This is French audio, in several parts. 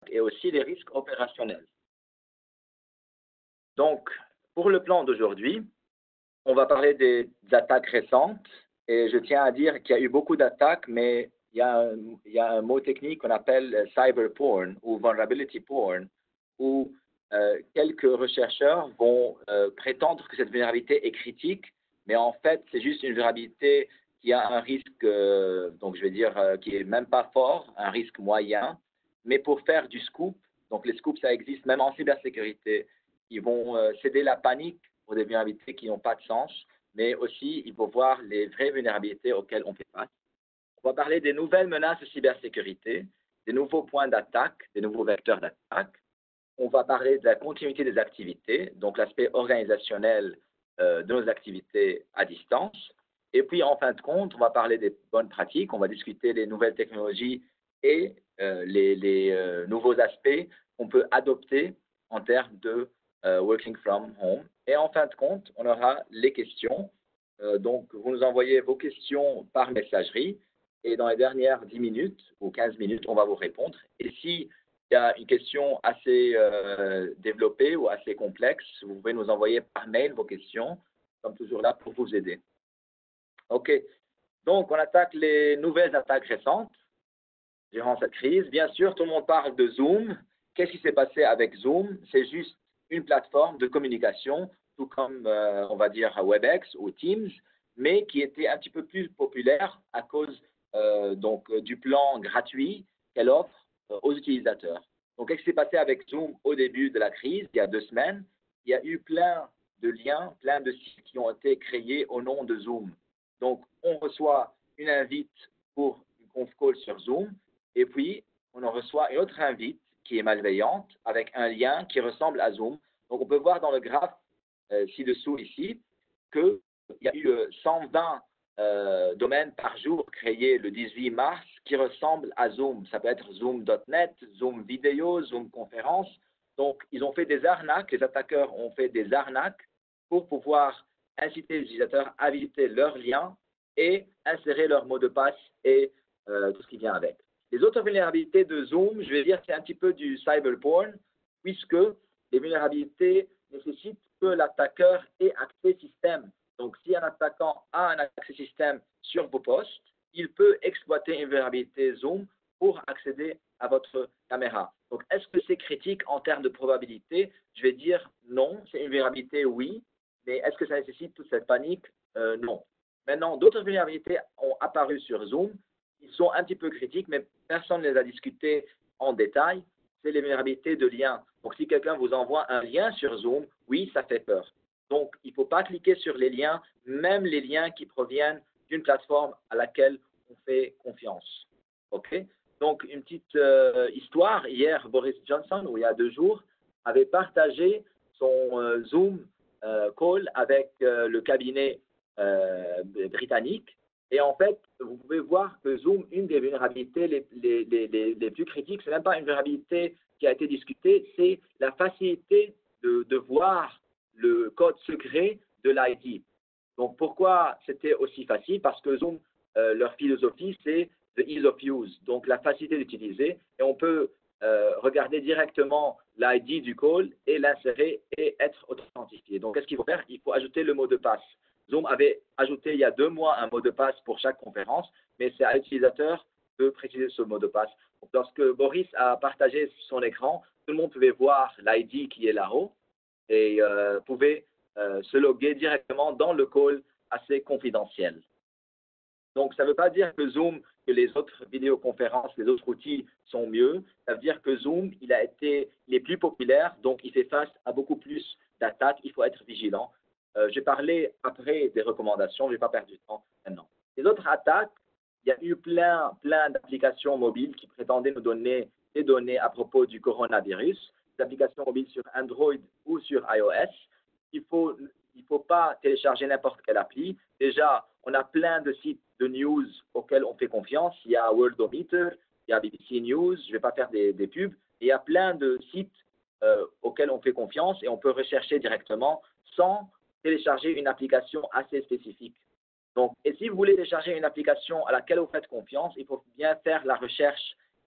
et aussi les risques opérationnels. Donc, pour le plan d'aujourd'hui, on va parler des attaques récentes et je tiens à dire qu'il y a eu beaucoup d'attaques, mais il y a un mot technique qu'on appelle cyber porn ou vulnerability porn, où quelques rechercheurs vont prétendre que cette vulnérabilité est critique, mais en fait, c'est juste une vulnérabilité qui a un risque, donc je vais dire, qui est même pas fort, un risque moyen, mais pour faire du scoop, donc les scoops, ça existe même en cybersécurité, ils vont céder la panique pour des vulnérabilités qui n'ont pas de sens, mais aussi il faut voir les vraies vulnérabilités auxquelles on fait face. On va parler des nouvelles menaces de cybersécurité, des nouveaux points d'attaque, des nouveaux vecteurs d'attaque. On va parler de la continuité des activités, donc l'aspect organisationnel de nos activités à distance. Et puis, en fin de compte, on va parler des bonnes pratiques, on va discuter les nouvelles technologies et les nouveaux aspects qu'on peut adopter en termes de working from home. Et en fin de compte, on aura les questions. Donc, vous nous envoyez vos questions par messagerie et dans les dernières 10 minutes ou 15 minutes, on va vous répondre. Et si il y a une question assez développée ou assez complexe, vous pouvez nous envoyer par mail vos questions. Nous sommes toujours là pour vous aider. OK. Donc, on attaque les nouvelles attaques récentes durant cette crise. Bien sûr, tout le monde parle de Zoom. Qu'est-ce qui s'est passé avec Zoom? C'est juste une plateforme de communication, tout comme, on va dire, WebEx ou Teams, mais qui était un petit peu plus populaire à cause donc, du plan gratuit qu'elle offre aux utilisateurs. Donc, qu'est-ce qui s'est passé avec Zoom au début de la crise, il y a 2 semaines? Il y a eu plein de liens, plein de sites qui ont été créés au nom de Zoom. Donc, on reçoit une invite pour une conf call sur Zoom, et puis on en reçoit une autre invite qui est malveillante avec un lien qui ressemble à Zoom. Donc, on peut voir dans le graphe ci-dessous ici qu'il y a eu 120 domaines par jour créés le 18 mars qui ressemblent à Zoom. Ça peut être Zoom.net, Zoom vidéo, Zoom conférence. Donc, ils ont fait des arnaques, les attaqueurs ont fait des arnaques pour pouvoir inciter les utilisateurs à visiter leur lien et insérer leur mot de passe et tout ce qui vient avec. Les autres vulnérabilités de Zoom, je vais dire, c'est un petit peu du cyberporn, puisque les vulnérabilités nécessitent que l'attaqueur ait accès système. Donc, si un attaquant a un accès système sur vos postes, il peut exploiter une vulnérabilité Zoom pour accéder à votre caméra. Donc, est-ce que c'est critique en termes de probabilité? Je vais dire non, c'est une vulnérabilité, oui, mais est-ce que ça nécessite toute cette panique? Non. Maintenant, d'autres vulnérabilités ont apparu sur Zoom. Ils sont un petit peu critiques, mais personne ne les a discutées en détail. C'est les vulnérabilités de liens. Donc, si quelqu'un vous envoie un lien sur Zoom, oui, ça fait peur. Donc, il ne faut pas cliquer sur les liens, même les liens qui proviennent d'une plateforme à laquelle on fait confiance. OK? Donc, une petite histoire. Hier, Boris Johnson, ou il y a 2 jours, avait partagé son Zoom call avec le cabinet britannique. Et en fait, vous pouvez voir que Zoom, une des vulnérabilités les plus critiques, ce n'est même pas une vulnérabilité qui a été discutée, c'est la facilité de voir le code secret de l'ID. Donc, pourquoi c'était aussi facile? Parce que Zoom, leur philosophie, c'est the ease of use, donc la facilité d'utiliser. Et on peut regarder directement l'ID du call et l'insérer et être authentifié. Donc, qu'est-ce qu'il faut faire? Il faut ajouter le mot de passe. Zoom avait ajouté il y a 2 mois un mot de passe pour chaque conférence, mais c'est à l'utilisateur de préciser ce mot de passe. Donc, lorsque Boris a partagé son écran, tout le monde pouvait voir l'ID qui est là-haut et pouvait se loguer directement dans le call assez confidentiel. Donc, ça ne veut pas dire que Zoom, que les autres vidéoconférences, les autres outils sont mieux. Ça veut dire que Zoom, il a été les plus populaires, donc il fait face à beaucoup plus d'attaques. Il faut être vigilant. J'ai parlé après des recommandations, je ne vais pas perdre du temps maintenant. Les autres attaques, il y a eu plein d'applications mobiles qui prétendaient nous donner des données à propos du coronavirus, des applications mobiles sur Android ou sur iOS. Il faut pas télécharger n'importe quelle appli. Déjà, on a plein de sites de news auxquels on fait confiance. Il y a Worldometer, il y a BBC News, je ne vais pas faire des pubs. Il y a plein de sites auxquels on fait confiance et on peut rechercher directement sans télécharger une application assez spécifique. Donc, et si vous voulez télécharger une application à laquelle vous faites confiance, il faut bien faire la recherche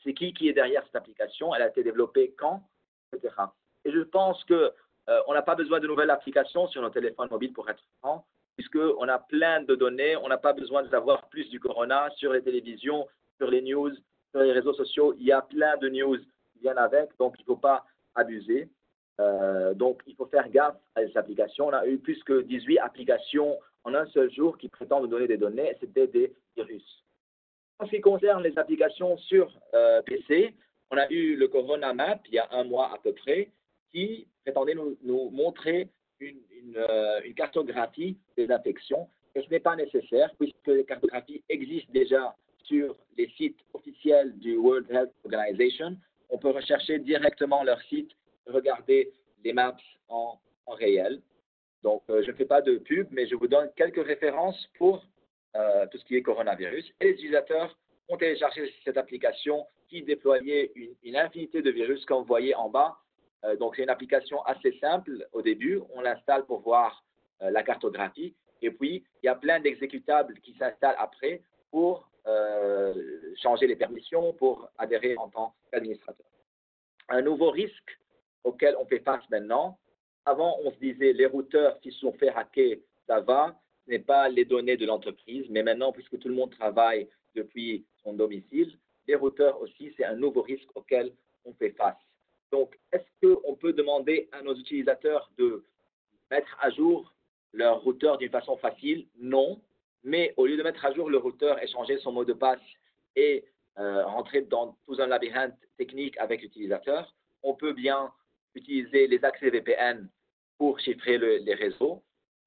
c'est qui est derrière cette application, elle a été développée quand, etc. Et je pense que on n'a pas besoin de nouvelles applications sur nos téléphones mobiles pour être franc, puisqu'on a plein de données, on n'a pas besoin de savoir plus du corona sur les télévisions, sur les news, sur les réseaux sociaux, il y a plein de news qui viennent avec, donc il ne faut pas abuser. Donc il faut faire gaffe à ces applications. On a eu plus que 18 applications en un seul jour qui prétendent nous donner des données, c'était des virus. En ce qui concerne les applications sur PC, on a eu le Corona Map il y a un mois à peu près, qui prétendait nous montrer une cartographie des infections. Et ce n'est pas nécessaire, puisque les cartographies existent déjà sur les sites officiels du World Health Organization. On peut rechercher directement leur site, regarder les maps en réel. Donc, je ne fais pas de pub, mais je vous donne quelques références pour tout ce qui est coronavirus. Et les utilisateurs ont téléchargé cette application qui déployait une infinité de virus, comme vous voyez en bas. Donc, c'est une application assez simple au début. On l'installe pour voir la cartographie. Et puis, il y a plein d'exécutables qui s'installent après pour changer les permissions, pour adhérer en tant qu'administrateur. Un nouveau risque auquel on fait face maintenant. Avant, on se disait les routeurs qui se sont fait hacker, ça va, ce n'est pas les données de l'entreprise, mais maintenant, puisque tout le monde travaille depuis son domicile, les routeurs aussi, c'est un nouveau risque auquel on fait face. Donc, est-ce qu'on peut demander à nos utilisateurs de mettre à jour leur routeur d'une façon facile? Non, mais au lieu de mettre à jour le routeur et changer son mot de passe et rentrer dans tout un labyrinthe technique avec l'utilisateur, on peut bien utiliser les accès VPN pour chiffrer les réseaux.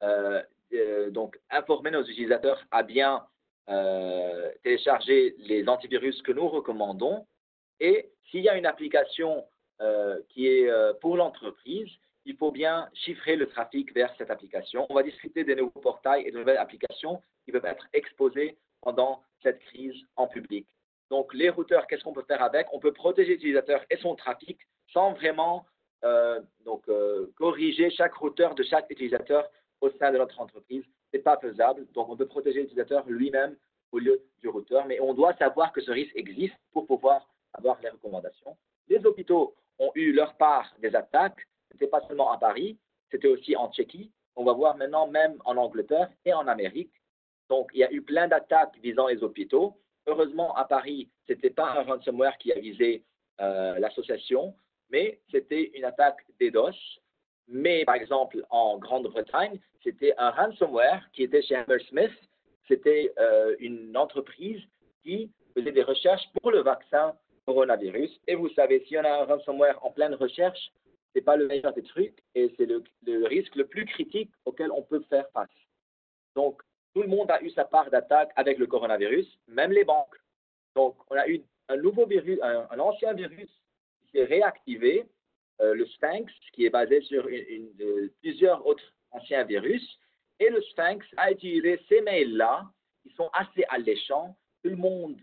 Donc, informer nos utilisateurs à bien télécharger les antivirus que nous recommandons. Et s'il y a une application qui est pour l'entreprise, il faut bien chiffrer le trafic vers cette application. On va discuter des nouveaux portails et de nouvelles applications qui peuvent être exposées pendant cette crise en public. Donc, les routeurs, qu'est-ce qu'on peut faire avec? On peut protéger l'utilisateur et son trafic sans vraiment corriger chaque routeur de chaque utilisateur au sein de notre entreprise. Ce n'est pas faisable. Donc, on peut protéger l'utilisateur lui-même au lieu du routeur. Mais on doit savoir que ce risque existe pour pouvoir avoir les recommandations. Les hôpitaux ont eu leur part des attaques. Ce n'était pas seulement à Paris, c'était aussi en Tchéquie. On va voir maintenant même en Angleterre et en Amérique. Donc, il y a eu plein d'attaques visant les hôpitaux. Heureusement, à Paris, ce n'était pas un ransomware qui a visé l'association, mais c'était une attaque DDoS. Mais par exemple, en Grande-Bretagne, c'était un ransomware qui était chez Hammersmith. C'était une entreprise qui faisait des recherches pour le vaccin coronavirus. Et vous savez, si on a un ransomware en pleine recherche, ce n'est pas le meilleur des trucs et c'est le risque le plus critique auquel on peut faire face. Donc, tout le monde a eu sa part d'attaque avec le coronavirus, même les banques. Donc, on a eu un nouveau virus, un ancien virus qui s'est réactivé, le Sphinx, qui est basé sur plusieurs autres anciens virus. Et le Sphinx a utilisé ces mails-là, qui sont assez alléchants. Tout le monde,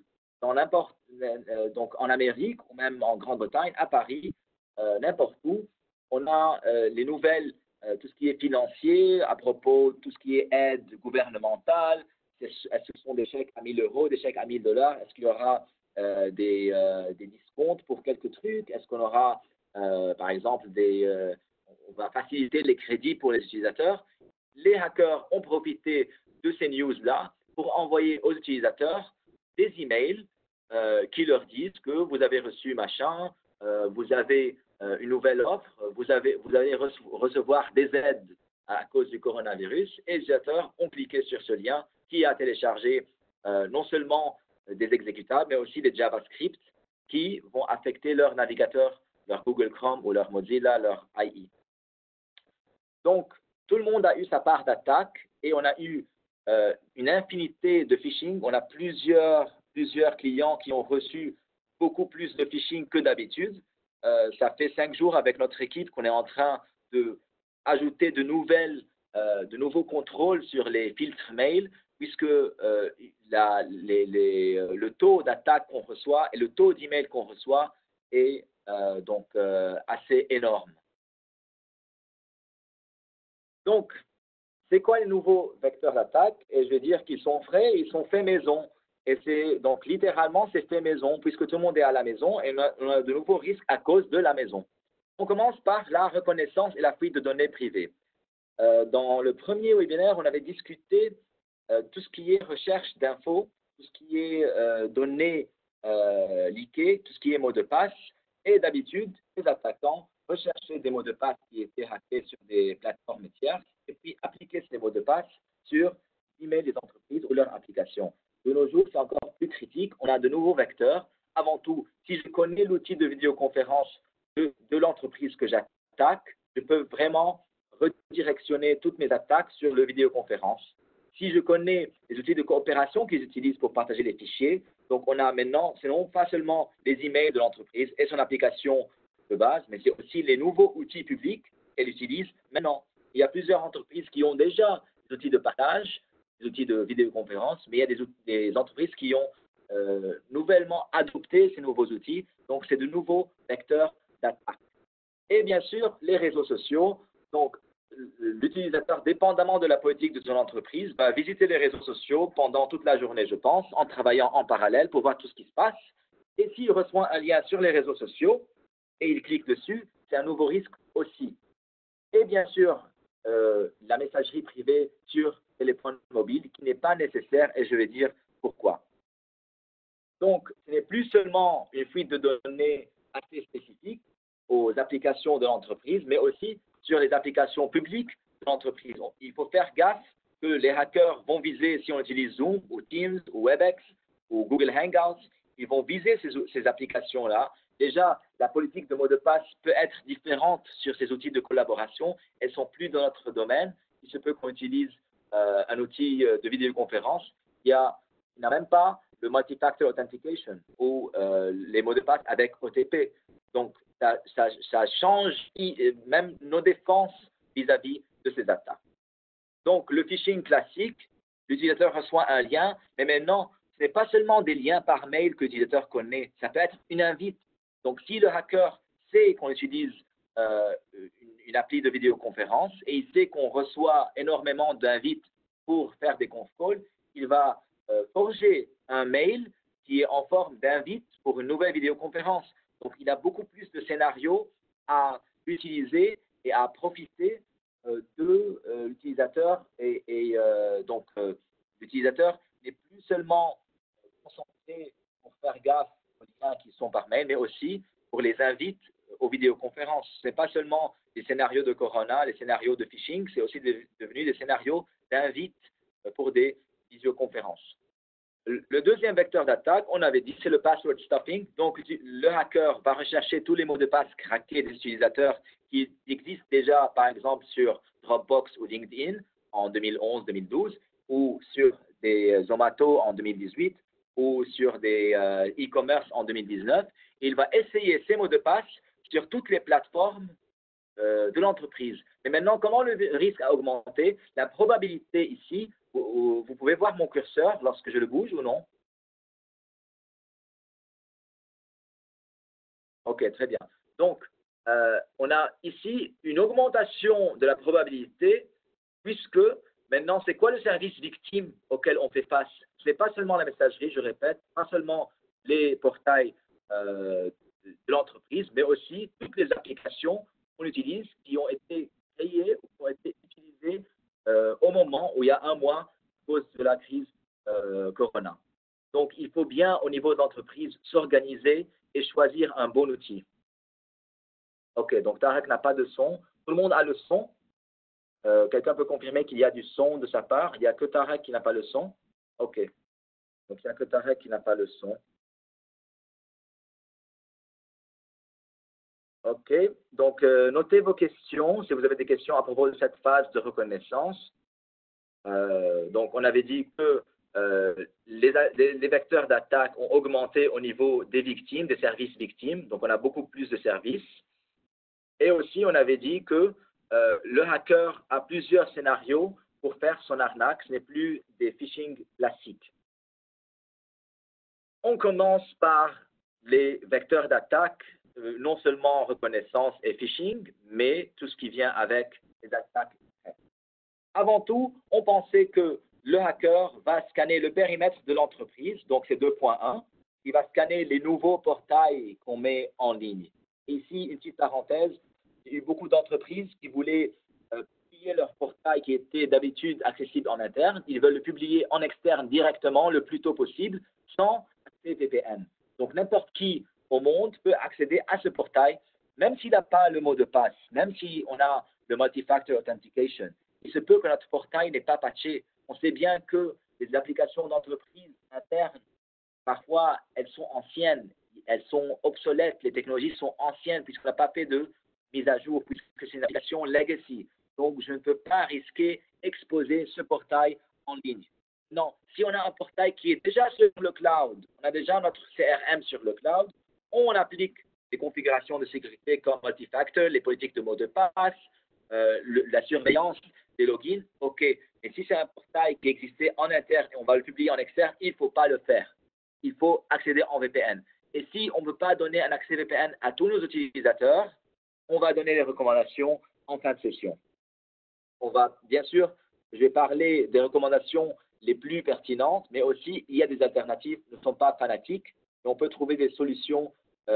donc en Amérique, ou même en Grande-Bretagne, à Paris, n'importe où, on a les nouvelles, tout ce qui est financier, à propos de tout ce qui est aide gouvernementale. Est-ce que ce sont des chèques à 1 000 euros, des chèques à 1 000 $? Est-ce qu'il y aura des discounts pour quelques trucs? Est-ce qu'on aura, par exemple, on va faciliter les crédits pour les utilisateurs? Les hackers ont profité de ces news-là pour envoyer aux utilisateurs des emails qui leur disent que vous avez reçu machin, vous avez une nouvelle offre, vous allez recevoir des aides à cause du coronavirus, et les utilisateurs ont cliqué sur ce lien qui a téléchargé non seulement des exécutables, mais aussi des JavaScript qui vont affecter leur navigateur, leur Google Chrome ou leur Mozilla, leur IE. Donc, tout le monde a eu sa part d'attaque et on a eu une infinité de phishing. On a plusieurs clients qui ont reçu beaucoup plus de phishing que d'habitude. Ça fait 5 jours avec notre équipe qu'on est en train d'ajouter de nouveaux contrôles sur les filtres mail, puisque le taux d'attaque qu'on reçoit et le taux d'email qu'on reçoit est donc assez énorme. Donc, c'est quoi les nouveaux vecteurs d'attaque? Et je vais dire qu'ils sont frais, ils sont faits maison. Et c'est donc littéralement, c'est fait maison, puisque tout le monde est à la maison et on a de nouveaux risques à cause de la maison. On commence par la reconnaissance et la fuite de données privées. Dans le premier webinaire, on avait discuté tout ce qui est recherche d'infos, tout ce qui est données leakées, tout ce qui est mots de passe. Et d'habitude, les attaquants recherchaient des mots de passe qui étaient hackés sur des plateformes tierces et puis appliquaient ces mots de passe sur l'email des entreprises ou leurs applications. De nos jours, c'est encore plus critique. On a de nouveaux vecteurs. Avant tout, si je connais l'outil de vidéoconférence de l'entreprise que j'attaque, je peux vraiment redirectionner toutes mes attaques sur le vidéoconférence. Si je connais les outils de coopération qu'ils utilisent pour partager les fichiers, donc on a maintenant, ce non pas seulement les emails de l'entreprise et son application de base, mais c'est aussi les nouveaux outils publics qu'elle utilise maintenant. Il y a plusieurs entreprises qui ont déjà des outils de partage, des outils de vidéoconférence, mais il y a des entreprises qui ont nouvellement adopté ces nouveaux outils, donc c'est de nouveaux vecteurs d'attaque. Et bien sûr, les réseaux sociaux, donc l'utilisateur, dépendamment de la politique de son entreprise, va visiter les réseaux sociaux pendant toute la journée, je pense, en travaillant en parallèle pour voir tout ce qui se passe. Et s'il reçoit un lien sur les réseaux sociaux et il clique dessus, c'est un nouveau risque aussi. Et bien sûr, la messagerie privée sur téléphone mobile qui n'est pas nécessaire et je vais dire pourquoi. Donc, ce n'est plus seulement une fuite de données assez spécifique aux applications de l'entreprise, mais aussi sur les applications publiques de l'entreprise. Il faut faire gaffe que les hackers vont viser, si on utilise Zoom ou Teams ou WebEx ou Google Hangouts, ils vont viser ces applications-là. Déjà, la politique de mot de passe peut être différente sur ces outils de collaboration. Elles ne sont plus dans notre domaine. Il se peut qu'on utilise un outil de vidéoconférence. Il n'y a même pas le multi-factor authentication ou les mots de passe avec OTP. Donc, ça change même nos défenses vis-à-vis de ces attaques. Donc, le phishing classique, l'utilisateur reçoit un lien, mais maintenant, ce n'est pas seulement des liens par mail que l'utilisateur connaît, ça peut être une invite. Donc, si le hacker sait qu'on utilise une appli de vidéoconférence et il sait qu'on reçoit énormément d'invites pour faire des conf calls, il va forger un mail qui est en forme d'invite pour une nouvelle vidéoconférence. Donc, il a beaucoup plus de scénarios à utiliser et à profiter de l'utilisateur. Donc, l'utilisateur n'est plus seulement concentré pour faire gaffe aux liens qui sont par mail, mais aussi pour les invites aux vidéoconférences. Ce n'est pas seulement les scénarios de Corona, les scénarios de phishing, c'est aussi devenu des scénarios d'invites pour des visioconférences. Le deuxième vecteur d'attaque, on avait dit, c'est le password stuffing. Donc, le hacker va rechercher tous les mots de passe craqués des utilisateurs qui existent déjà, par exemple, sur Dropbox ou LinkedIn en 2011-2012, ou sur des Zomato en 2018, ou sur des e-commerce en 2019. Et il va essayer ces mots de passe sur toutes les plateformes de l'entreprise. Mais maintenant, comment le risque a augmenté? La probabilité ici, vous pouvez voir mon curseur lorsque je le bouge ou non? Ok, très bien. Donc, on a ici une augmentation de la probabilité puisque maintenant, c'est quoi le service victime auquel on fait face? Ce n'est pas seulement la messagerie, je répète, pas seulement les portails de l'entreprise, mais aussi toutes les applications qu'on utilise qui ont été créées ou qui ont été utilisées au moment où il y a un mois à cause de la crise Corona. Donc, il faut bien, au niveau d'entreprise, s'organiser et choisir un bon outil. Ok, donc Tarek n'a pas de son. Tout le monde a le son. Quelqu'un peut confirmer qu'il y a du son de sa part. Il n'y a que Tarek qui n'a pas le son. Ok. Donc, il n'y a que Tarek qui n'a pas le son. Ok. Donc, notez vos questions si vous avez des questions à propos de cette phase de reconnaissance. Donc, on avait dit que les vecteurs d'attaque ont augmenté au niveau des victimes, des services victimes. Donc, on a beaucoup plus de services. Et aussi, on avait dit que le hacker a plusieurs scénarios pour faire son arnaque. Ce n'est plus des phishing classiques. On commence par les vecteurs d'attaque, non seulement reconnaissance et phishing, mais tout ce qui vient avec les attaques. Avant tout, on pensait que le hacker va scanner le périmètre de l'entreprise, donc c'est 2.1. Il va scanner les nouveaux portails qu'on met en ligne. Ici, une petite parenthèse, il y a eu beaucoup d'entreprises qui voulaient publier leur portail qui était d'habitude accessible en interne. Ils veulent le publier en externe directement le plus tôt possible sans accès VPN. Donc, n'importe qui au monde peut accéder à ce portail, même s'il n'a pas le mot de passe, même si on a le multi-factor authentication. Il se peut que notre portail n'est pas patché. On sait bien que les applications d'entreprise internes, parfois, elles sont anciennes, elles sont obsolètes, les technologies sont anciennes puisqu'on n'a pas fait de mise à jour, puisque c'est une application legacy. Donc, je ne peux pas risquer exposer ce portail en ligne. Non, si on a un portail qui est déjà sur le cloud, on a déjà notre CRM sur le cloud, on applique les configurations de sécurité comme multifactor, les politiques de mot de passe, la surveillance des logins, ok. Mais si c'est un portail qui existait en interne et on va le publier en externe, il ne faut pas le faire. Il faut accéder en VPN. Et si on ne veut pas donner un accès VPN à tous nos utilisateurs, on va donner les recommandations en fin de session. On va, bien sûr, je vais parler des recommandations les plus pertinentes, mais aussi il y a des alternatives qui ne sont pas fanatiques et on peut trouver des solutions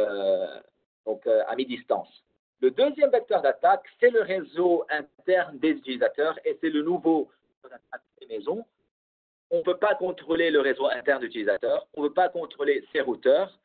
à mi-distance. Le deuxième vecteur d'attaque, c'est le réseau interne des utilisateurs et c'est le nouveau attaque des maisons. On ne peut pas contrôler le réseau interne d'utilisateurs, on ne peut pas contrôler ses routeurs,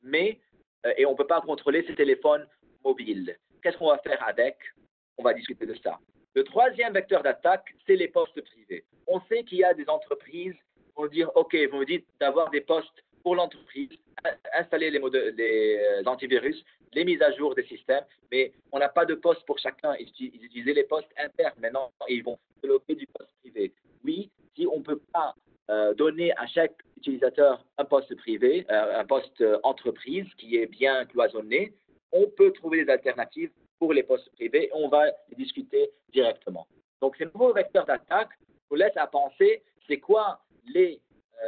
et on ne peut pas contrôler ses téléphones mobiles. Qu'est-ce qu'on va faire avec? On va discuter de ça. Le troisième vecteur d'attaque, c'est les postes privés. On sait qu'il y a des entreprises qui vont dire, OK, vous me dites d'avoir des postes pour l'entreprise, installer les antivirus, les mises à jour des systèmes, mais on n'a pas de poste pour chacun. Ils utilisaient les postes internes. Maintenant, ils vont développer du poste privé. Oui, si on ne peut pas donner à chaque utilisateur un poste privé, un poste entreprise qui est bien cloisonné, on peut trouver des alternatives pour les postes privés et on va les discuter directement. Donc, ces nouveaux vecteurs d'attaque vous laissent à penser c'est quoi les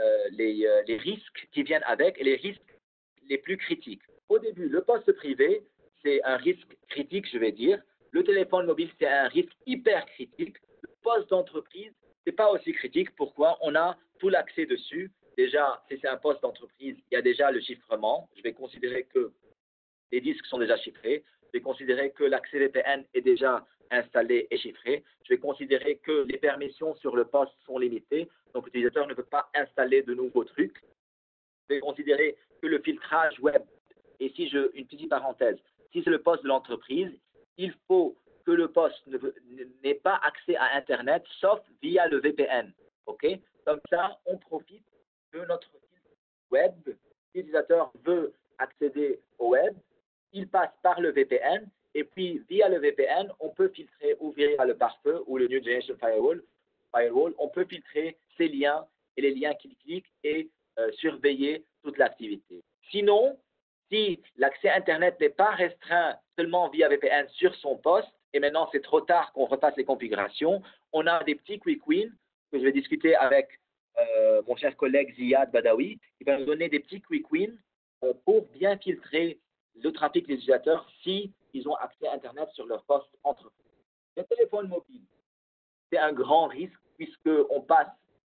risques qui viennent avec et les risques les plus critiques. Au début, le poste privé, c'est un risque critique, je vais dire. Le téléphone mobile, c'est un risque hyper critique. Le poste d'entreprise, ce n'est pas aussi critique. Pourquoi? On a tout l'accès dessus. Déjà, si c'est un poste d'entreprise, il y a déjà le chiffrement. Je vais considérer que les disques sont déjà chiffrés. Je vais considérer que l'accès VPN est déjà installé et chiffré. Je vais considérer que les permissions sur le poste sont limitées. Donc, l'utilisateur ne peut pas installer de nouveaux trucs. Je vais considérer que le filtrage web, et si une petite parenthèse, si c'est le poste de l'entreprise, il faut que le poste n'ait pas accès à Internet, sauf via le VPN. OK? Comme ça, on profite de notre filtre web. Si l'utilisateur veut accéder au web, il passe par le VPN, et puis via le VPN, on peut filtrer ou via le pare-feu ou le New Generation Firewall, on peut filtrer ces liens et les liens qu'il clique et surveiller toute l'activité. Sinon, si l'accès Internet n'est pas restreint seulement via VPN sur son poste, et maintenant c'est trop tard qu'on repasse les configurations, on a des petits quick wins que je vais discuter avec mon cher collègue Ziad Badawi, qui va nous donner des petits quick wins pour bien filtrer le trafic des utilisateurs si ils ont accès à Internet sur leur poste entreprise. Le téléphone mobile, c'est un grand risque puisqu'on passe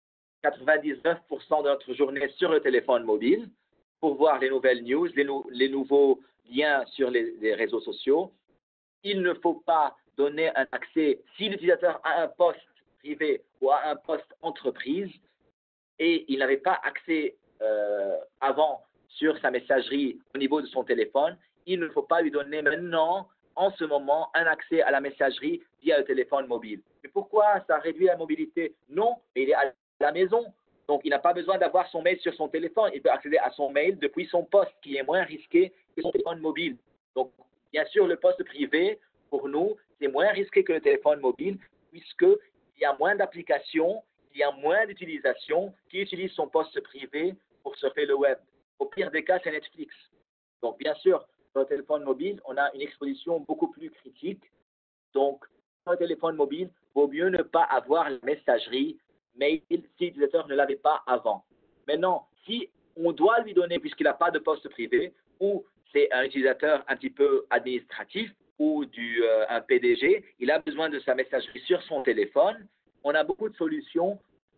99% de notre journée sur le téléphone mobile pour voir les nouvelles news, les nouveaux liens sur les réseaux sociaux. Il ne faut pas donner un accès, si l'utilisateur a un poste privé ou a un poste entreprise et il n'avait pas accès avant sur sa messagerie au niveau de son téléphone, il ne faut pas lui donner maintenant, en ce moment, un accès à la messagerie via le téléphone mobile. Mais pourquoi ça réduit la mobilité? Non, mais il est à la maison. Donc, il n'a pas besoin d'avoir son mail sur son téléphone. Il peut accéder à son mail depuis son poste, qui est moins risqué que son téléphone mobile. Donc, bien sûr, le poste privé, pour nous, c'est moins risqué que le téléphone mobile, puisqu'il y a moins d'applications, il y a moins d'utilisation qui utilisent son poste privé pour surfer le web. Au pire des cas, c'est Netflix. Donc, bien sûr, sur le téléphone mobile, on a une exposition beaucoup plus critique. Donc, sur le téléphone mobile, il vaut mieux ne pas avoir la messagerie mail si l'utilisateur ne l'avait pas avant. Maintenant, si on doit lui donner, puisqu'il n'a pas de poste privé, ou c'est un utilisateur un petit peu administratif, ou un PDG, il a besoin de sa messagerie sur son téléphone, on a beaucoup de solutions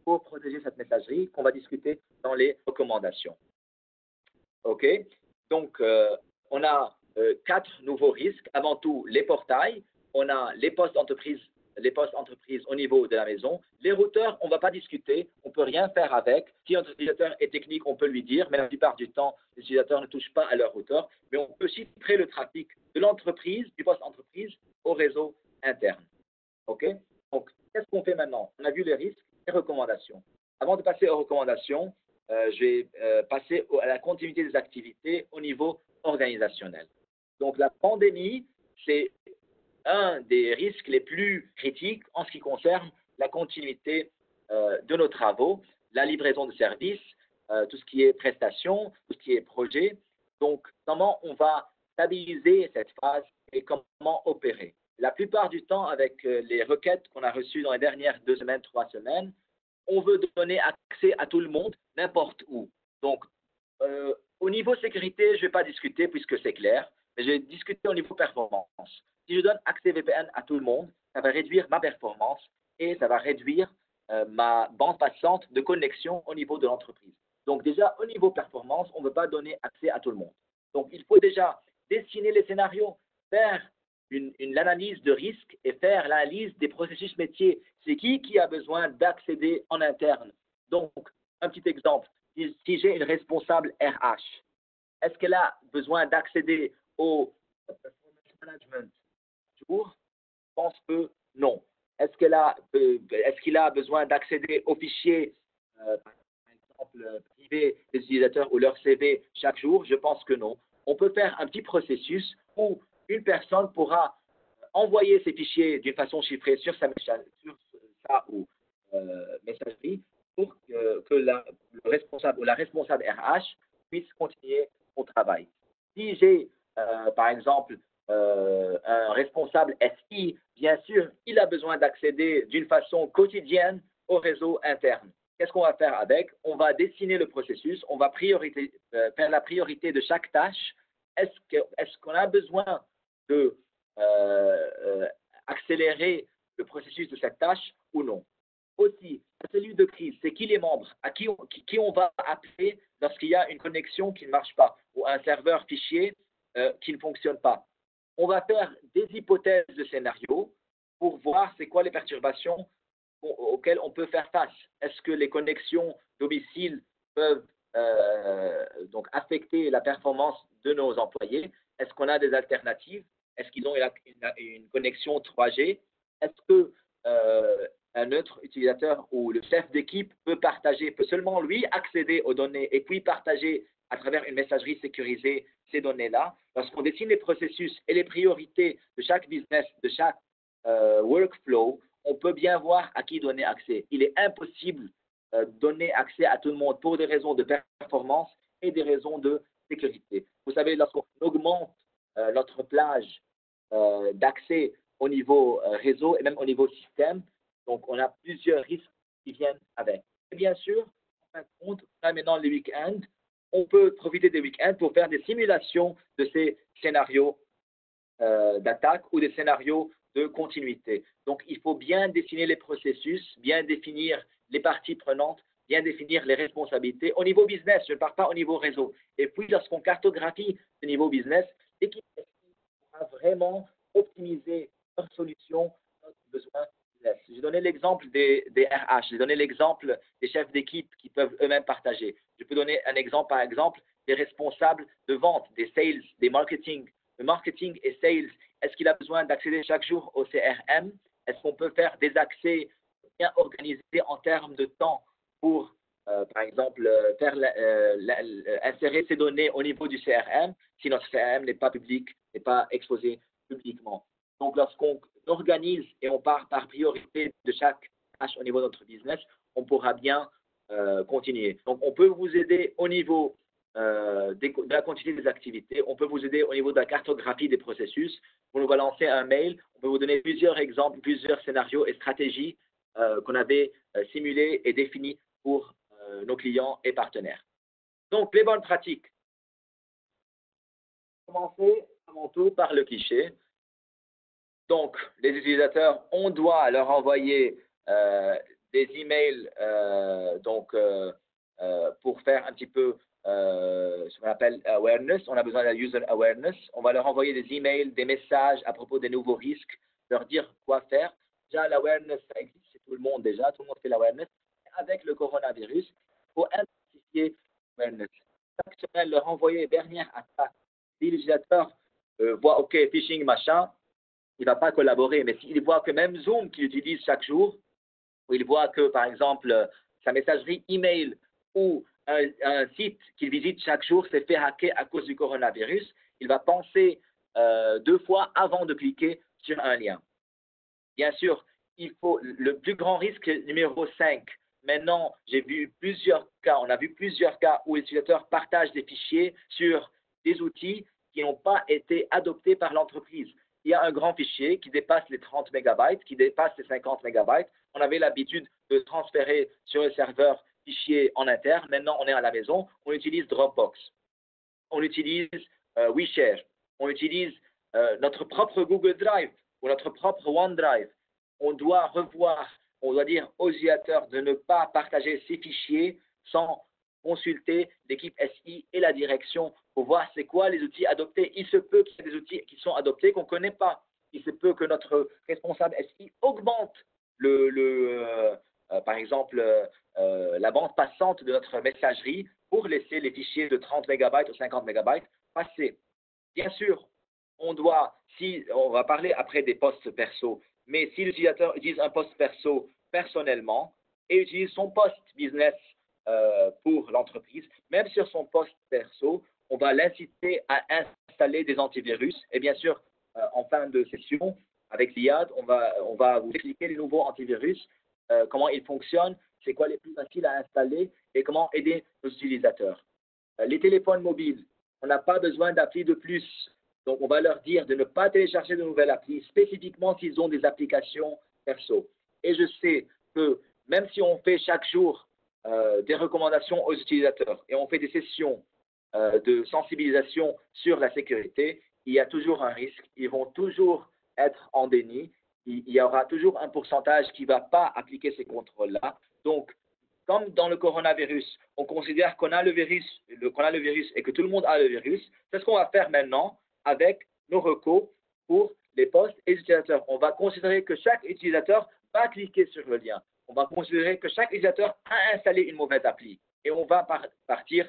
pour protéger cette messagerie qu'on va discuter dans les recommandations. OK? Donc, on a 4 nouveaux risques. Avant tout, les portails. On a les postes entreprises au niveau de la maison. Les routeurs, on ne va pas discuter. On ne peut rien faire avec. Si notre utilisateur est technique, on peut lui dire, mais la plupart du temps, les utilisateurs ne touchent pas à leur routeur. Mais on peut chiffrer le trafic de l'entreprise, du poste entreprise, au réseau interne. OK? Donc, qu'est-ce qu'on fait maintenant? On a vu les risques et les recommandations. Avant de passer aux recommandations, je vais passer à la continuité des activités au niveau organisationnel. Donc, la pandémie, c'est un des risques les plus critiques en ce qui concerne la continuité de nos travaux, la livraison de services, tout ce qui est prestations, tout ce qui est projet. Donc, comment on va stabiliser cette phase et comment opérer? La plupart du temps, avec les requêtes qu'on a reçues dans les dernières 2 semaines, 3 semaines, on veut donner accès à tout le monde, n'importe où. Donc, au niveau sécurité, je ne vais pas discuter puisque c'est clair, mais je vais discuter au niveau performance. Si je donne accès VPN à tout le monde, ça va réduire ma performance et ça va réduire ma bande passante de connexion au niveau de l'entreprise. Donc déjà, au niveau performance, on ne veut pas donner accès à tout le monde. Donc il faut déjà dessiner les scénarios, faire une analyse de risque et faire l'analyse des processus métiers. C'est qui a besoin d'accéder en interne? Donc, un petit exemple, si j'ai une responsable RH, est-ce qu'elle a besoin d'accéder au performance management? Je pense que non. Est-ce qu'il a besoin d'accéder aux fichiers, par exemple, privés des utilisateurs ou leur CV chaque jour? Je pense que non. On peut faire un petit processus où une personne pourra envoyer ces fichiers d'une façon chiffrée sur sa ou messagerie pour que le responsable ou la responsable RH puisse continuer son travail. Si j'ai, par exemple, un responsable SI, bien sûr, il a besoin d'accéder d'une façon quotidienne au réseau interne. Qu'est-ce qu'on va faire avec? On va dessiner le processus, on va faire la priorité de chaque tâche. Est-ce qu'on a besoin de accélérer le processus de cette tâche ou non? Aussi, la cellule de crise, c'est qui les membres, à qui on va appeler lorsqu'il y a une connexion qui ne marche pas ou un serveur fichier qui ne fonctionne pas. On va faire des hypothèses de scénario pour voir c'est quoi les perturbations auxquelles on peut faire face. Est-ce que les connexions domicile peuvent donc affecter la performance de nos employés? Est-ce qu'on a des alternatives? Est-ce qu'ils ont une connexion 3G? Est-ce que un autre utilisateur ou le chef d'équipe peut seulement lui accéder aux données et puis partager à travers une messagerie sécurisée ces données-là? Lorsqu'on dessine les processus et les priorités de chaque business, de chaque workflow, on peut bien voir à qui donner accès. Il est impossible de donner accès à tout le monde pour des raisons de performance et des raisons de sécurité. Vous savez, lorsqu'on augmente notre plage d'accès au niveau réseau et même au niveau système, donc on a plusieurs risques qui viennent avec. Et bien sûr, en fin de compte, on a maintenant les week-ends. On peut profiter des week-ends pour faire des simulations de ces scénarios d'attaque ou des scénarios de continuité. Donc, il faut bien dessiner les processus, bien définir les parties prenantes, bien définir les responsabilités au niveau business. Je ne parle pas au niveau réseau. Et puis, lorsqu'on cartographie ce niveau business, l'équipe pourra vraiment optimiser leur solution, notre besoin business. J'ai donné l'exemple des RH, j'ai donné l'exemple des chefs d'équipe qui peuvent eux-mêmes partager. Je peux donner un exemple, par exemple, des responsables de vente, des sales, des marketing. Le marketing et sales, est-ce qu'il a besoin d'accéder chaque jour au CRM? Est-ce qu'on peut faire des accès bien organisés en termes de temps pour, par exemple, insérer ces données au niveau du CRM si notre CRM n'est pas public, n'est pas exposé publiquement? Donc, lorsqu'on organise et on part par priorité de chaque tâche au niveau de notre business, on pourra bien continuer. Donc, on peut vous aider au niveau de la continuité des activités. On peut vous aider au niveau de la cartographie des processus. On nous va lancer un mail. On peut vous donner plusieurs exemples, plusieurs scénarios et stratégies qu'on avait simulées et définies pour nos clients et partenaires. Donc, les bonnes pratiques. Commencer avant tout par le cliché. Donc, les utilisateurs, on doit leur envoyer des emails pour faire un petit peu ce qu'on appelle awareness. On a besoin de user awareness. On va leur envoyer des emails, des messages à propos des nouveaux risques, leur dire quoi faire. Déjà, l'awareness, ça existe chez tout le monde déjà. Tout le monde fait l'awareness. Avec le coronavirus, il faut intensifier l'awareness. Chaque semaine, leur envoyer dernière attaque. Si l'utilisateur voit, OK, phishing, machin, il ne va pas collaborer. Mais s'il voit que même Zoom qu'il utilise chaque jour, où il voit que, par exemple, sa messagerie email ou un site qu'il visite chaque jour s'est fait hacker à cause du coronavirus, il va penser 2 fois avant de cliquer sur un lien. Bien sûr, il faut le plus grand risque numéro 5. Maintenant, on a vu plusieurs cas où les utilisateurs partagent des fichiers sur des outils qui n'ont pas été adoptés par l'entreprise. Il y a un grand fichier qui dépasse les 30 mégabytes, qui dépasse les 50 mégabytes. On avait l'habitude de transférer sur le serveur fichiers en interne. Maintenant, on est à la maison, on utilise Dropbox, on utilise WeShare, on utilise notre propre Google Drive ou notre propre OneDrive. On doit dire aux utilisateurs de ne pas partager ces fichiers sans consulter l'équipe SI et la direction pour voir c'est quoi les outils adoptés. Il se peut qu'il y ait des outils qui sont adoptés qu'on ne connaît pas. Il se peut que notre responsable SI augmente par exemple, la bande passante de notre messagerie pour laisser les fichiers de 30 mégabytes ou 50 mégabytes passer. Bien sûr, on va parler après des postes perso, mais si l'utilisateur utilise un poste perso personnellement et utilise son poste business pour l'entreprise, même sur son poste perso, on va l'inciter à installer des antivirus. Et bien sûr, en fin de session, avec l'IAD, on va vous expliquer les nouveaux antivirus, comment ils fonctionnent, c'est quoi les plus faciles à installer et comment aider nos utilisateurs. Les téléphones mobiles, on n'a pas besoin d'appli de plus. Donc, on va leur dire de ne pas télécharger de nouvelles applis, spécifiquement s'ils ont des applications perso. Et je sais que même si on fait chaque jour des recommandations aux utilisateurs et on fait des sessions de sensibilisation sur la sécurité, il y a toujours un risque. Ils vont toujours être en déni. Il y aura toujours un pourcentage qui ne va pas appliquer ces contrôles-là. Donc, comme dans le coronavirus, on considère qu'on a le virus et que tout le monde a le virus, c'est ce qu'on va faire maintenant avec nos recos pour les postes et les utilisateurs. On va considérer que chaque utilisateur va cliquer sur le lien. On va considérer que chaque utilisateur a installé une mauvaise appli. Et on va partir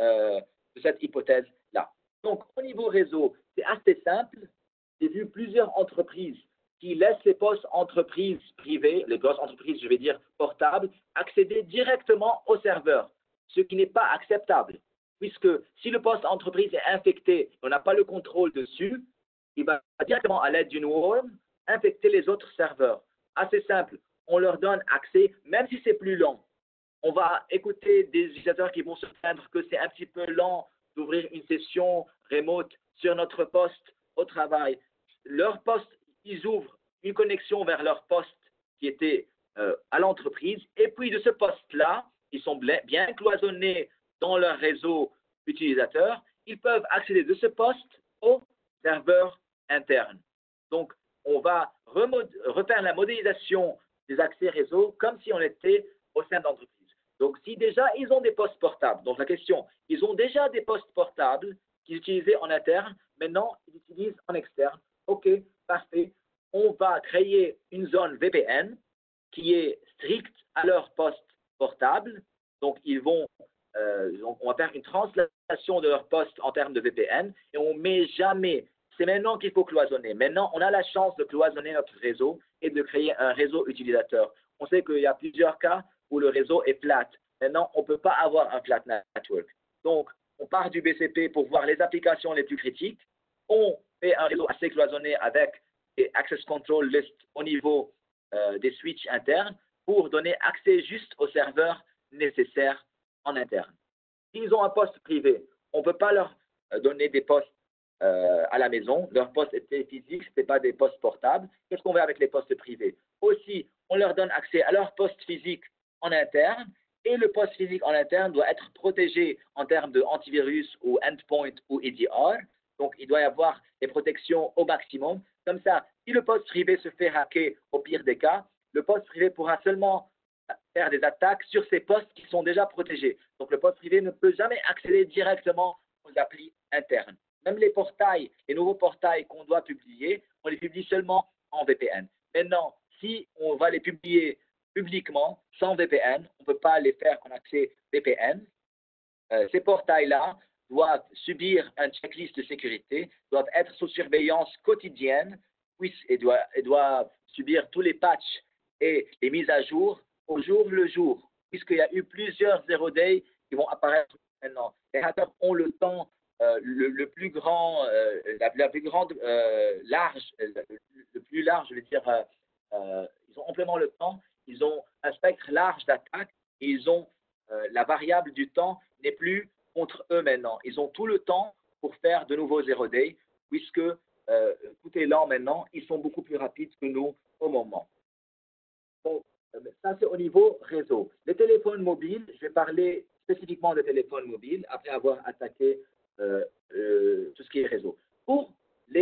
de cette hypothèse-là. Donc, au niveau réseau, c'est assez simple. J'ai vu plusieurs entreprises qui laissent les postes entreprises privées, les postes entreprises, je vais dire portables, accéder directement au serveur, ce qui n'est pas acceptable. Puisque si le poste entreprise est infecté, on n'a pas le contrôle dessus, il va directement à l'aide d'une worm infecter les autres serveurs. Assez simple, on leur donne accès, même si c'est plus lent. On va écouter des utilisateurs qui vont se plaindre que c'est un petit peu lent d'ouvrir une session remote sur notre poste au travail. Leur poste, ils ouvrent une connexion vers leur poste qui était à l'entreprise, et puis de ce poste-là, ils sont bien cloisonnés dans leur réseau utilisateur, ils peuvent accéder de ce poste au serveur interne. Donc, on va refaire la modélisation des accès réseau comme si on était au sein d'entreprise. Donc, si déjà ils ont des postes portables, donc la question, ils ont déjà des postes portables qu'ils utilisaient en interne, maintenant ils utilisent en externe. OK, parfait. On va créer une zone VPN qui est stricte à leur poste portable. Donc, on va faire une translation de leur poste en termes de VPN et on ne met jamais. C'est maintenant qu'il faut cloisonner. Maintenant, on a la chance de cloisonner notre réseau et de créer un réseau utilisateur. On sait qu'il y a plusieurs cas où le réseau est flat. Maintenant, on ne peut pas avoir un flat network. Donc, on part du BCP pour voir les applications les plus critiques. On fait un réseau assez cloisonné avec des access control lists au niveau des switches internes pour donner accès juste aux serveurs nécessaires en interne. S'ils ont un poste privé, on ne peut pas leur donner des postes à la maison. Leur poste était physique, ce n'était pas des postes portables. Qu'est-ce qu'on fait avec les postes privés? Aussi, on leur donne accès à leur poste physique en interne et le poste physique en interne doit être protégé en termes de antivirus ou endpoint ou EDR. Donc, il doit y avoir des protections au maximum. Comme ça, si le poste privé se fait hacker au pire des cas, le poste privé pourra seulement faire des attaques sur ces postes qui sont déjà protégés. Donc le poste privé ne peut jamais accéder directement aux applis internes. Même les portails, les nouveaux portails qu'on doit publier, on les publie seulement en VPN. Maintenant, si on va les publier publiquement, sans VPN, on ne peut pas les faire en accès VPN. Ces portails-là doivent subir un checklist de sécurité, doivent être sous surveillance quotidienne et doivent subir tous les patchs et les mises à jour au jour le jour, puisqu'il y a eu plusieurs zero day qui vont apparaître maintenant. Les hackers ont le temps le plus grand, la plus grande, large, le plus large, je veux dire, ils ont amplement le temps, ils ont un spectre large d'attaque et ils ont la variable du temps n'est plus contre eux maintenant. Ils ont tout le temps pour faire de nouveaux zero day, puisque tout est lent maintenant, ils sont beaucoup plus rapides que nous au moment. Donc, ça c'est au niveau réseau. Les téléphones mobiles, je vais parler spécifiquement des téléphones mobiles après avoir attaqué tout ce qui est réseau. Pour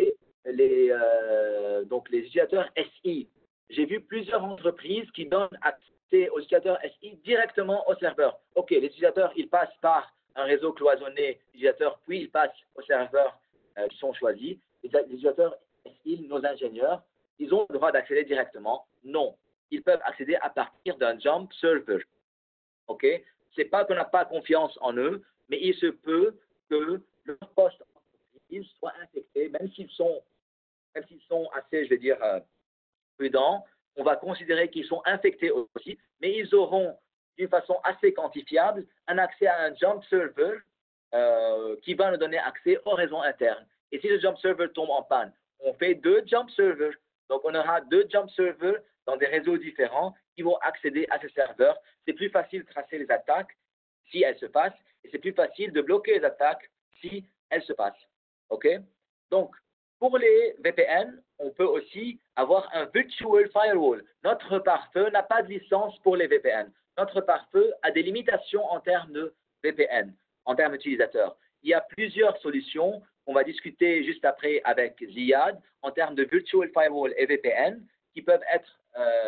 donc les utilisateurs SI, j'ai vu plusieurs entreprises qui donnent accès aux utilisateurs SI directement au serveur. Ok, les utilisateurs, ils passent par un réseau cloisonné utilisateur, puis ils passent aux serveurs qui sont choisis. Les utilisateurs SI, nos ingénieurs, ils ont le droit d'accéder directement. Non, ils peuvent accéder à partir d'un jump server. Ok, c'est pas qu'on n'a pas confiance en eux, mais il se peut que leur poste entreprise soit infecté, même s'ils sont assez, je vais dire, prudents, on va considérer qu'ils sont infectés aussi, mais ils auront d'une façon assez quantifiable un accès à un jump server qui va nous donner accès aux réseaux internes. Et si le jump server tombe en panne, on fait 2 jump servers. Donc on aura 2 jump servers dans des réseaux différents qui vont accéder à ces serveurs. C'est plus facile de tracer les attaques si elles se passent, et c'est plus facile de bloquer les attaques si elles se passent. OK? Donc, pour les VPN, on peut aussi avoir un virtual firewall. Notre pare-feu n'a pas de licence pour les VPN. Notre pare-feu a des limitations en termes de VPN, en termes d'utilisateurs. Il y a plusieurs solutions. On va discuter juste après avec Ziad en termes de virtual firewall et VPN qui peuvent être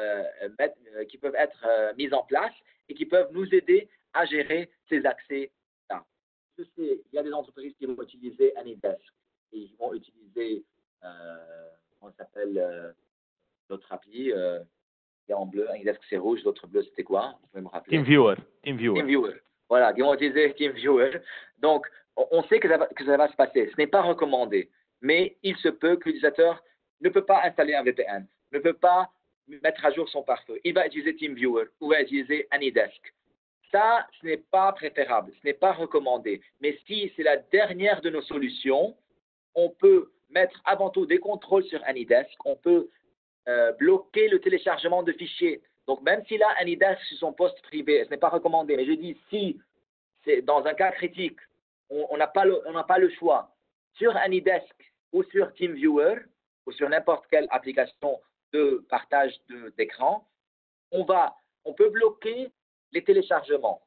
mises en place et qui peuvent nous aider à gérer ces accès-là. Il y a des entreprises qui vont utiliser AnyDesk et ils vont utiliser, comment ça s'appelle, notre appli, qui est en bleu, AnyDesk c'est rouge, l'autre bleu c'était quoi? Vous pouvez me rappeler? TeamViewer. TeamViewer. Voilà, qui vont utiliser TeamViewer. Donc, on sait que ça va se passer. Ce n'est pas recommandé, mais il se peut que l'utilisateur ne peut pas installer un VPN, ne peut pas mettre à jour son pare-feu. Il va utiliser TeamViewer ou va utiliser AnyDesk. Ça, ce n'est pas préférable, ce n'est pas recommandé. Mais si c'est la dernière de nos solutions, on peut mettre avant tout des contrôles sur AnyDesk, on peut bloquer le téléchargement de fichiers. Donc, même s'il a AnyDesk sur son poste privé, ce n'est pas recommandé, mais je dis si c'est dans un cas critique, on n'a pas le choix, sur AnyDesk ou sur TeamViewer ou sur n'importe quelle application de partage d'écran, on peut bloquer les téléchargements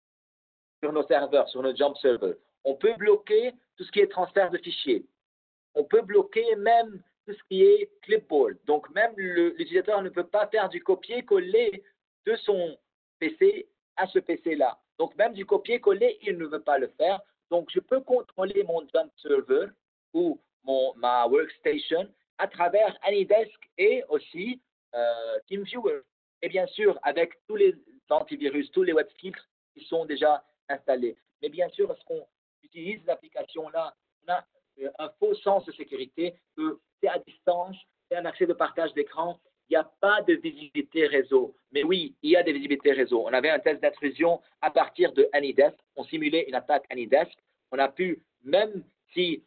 sur nos serveurs, sur nos jump servers. On peut bloquer tout ce qui est transfert de fichiers. On peut bloquer même tout ce qui est clipboard. Donc, même l'utilisateur ne peut pas faire du copier-coller de son PC à ce PC-là. Donc, même du copier-coller, il ne veut pas le faire. Donc, je peux contrôler mon jump server ou ma workstation à travers AnyDesk et aussi TeamViewer. Et bien sûr, avec tous les antivirus, tous les web filtres qui sont déjà installés. Mais bien sûr, lorsqu'on utilise l'application-là, on a un faux sens de sécurité que c'est à distance, c'est un accès de partage d'écran, il n'y a pas de visibilité réseau. Mais oui, il y a des visibilités réseau. On avait un test d'intrusion à partir de AnyDesk, on simulait une attaque AnyDesk, on a pu, même si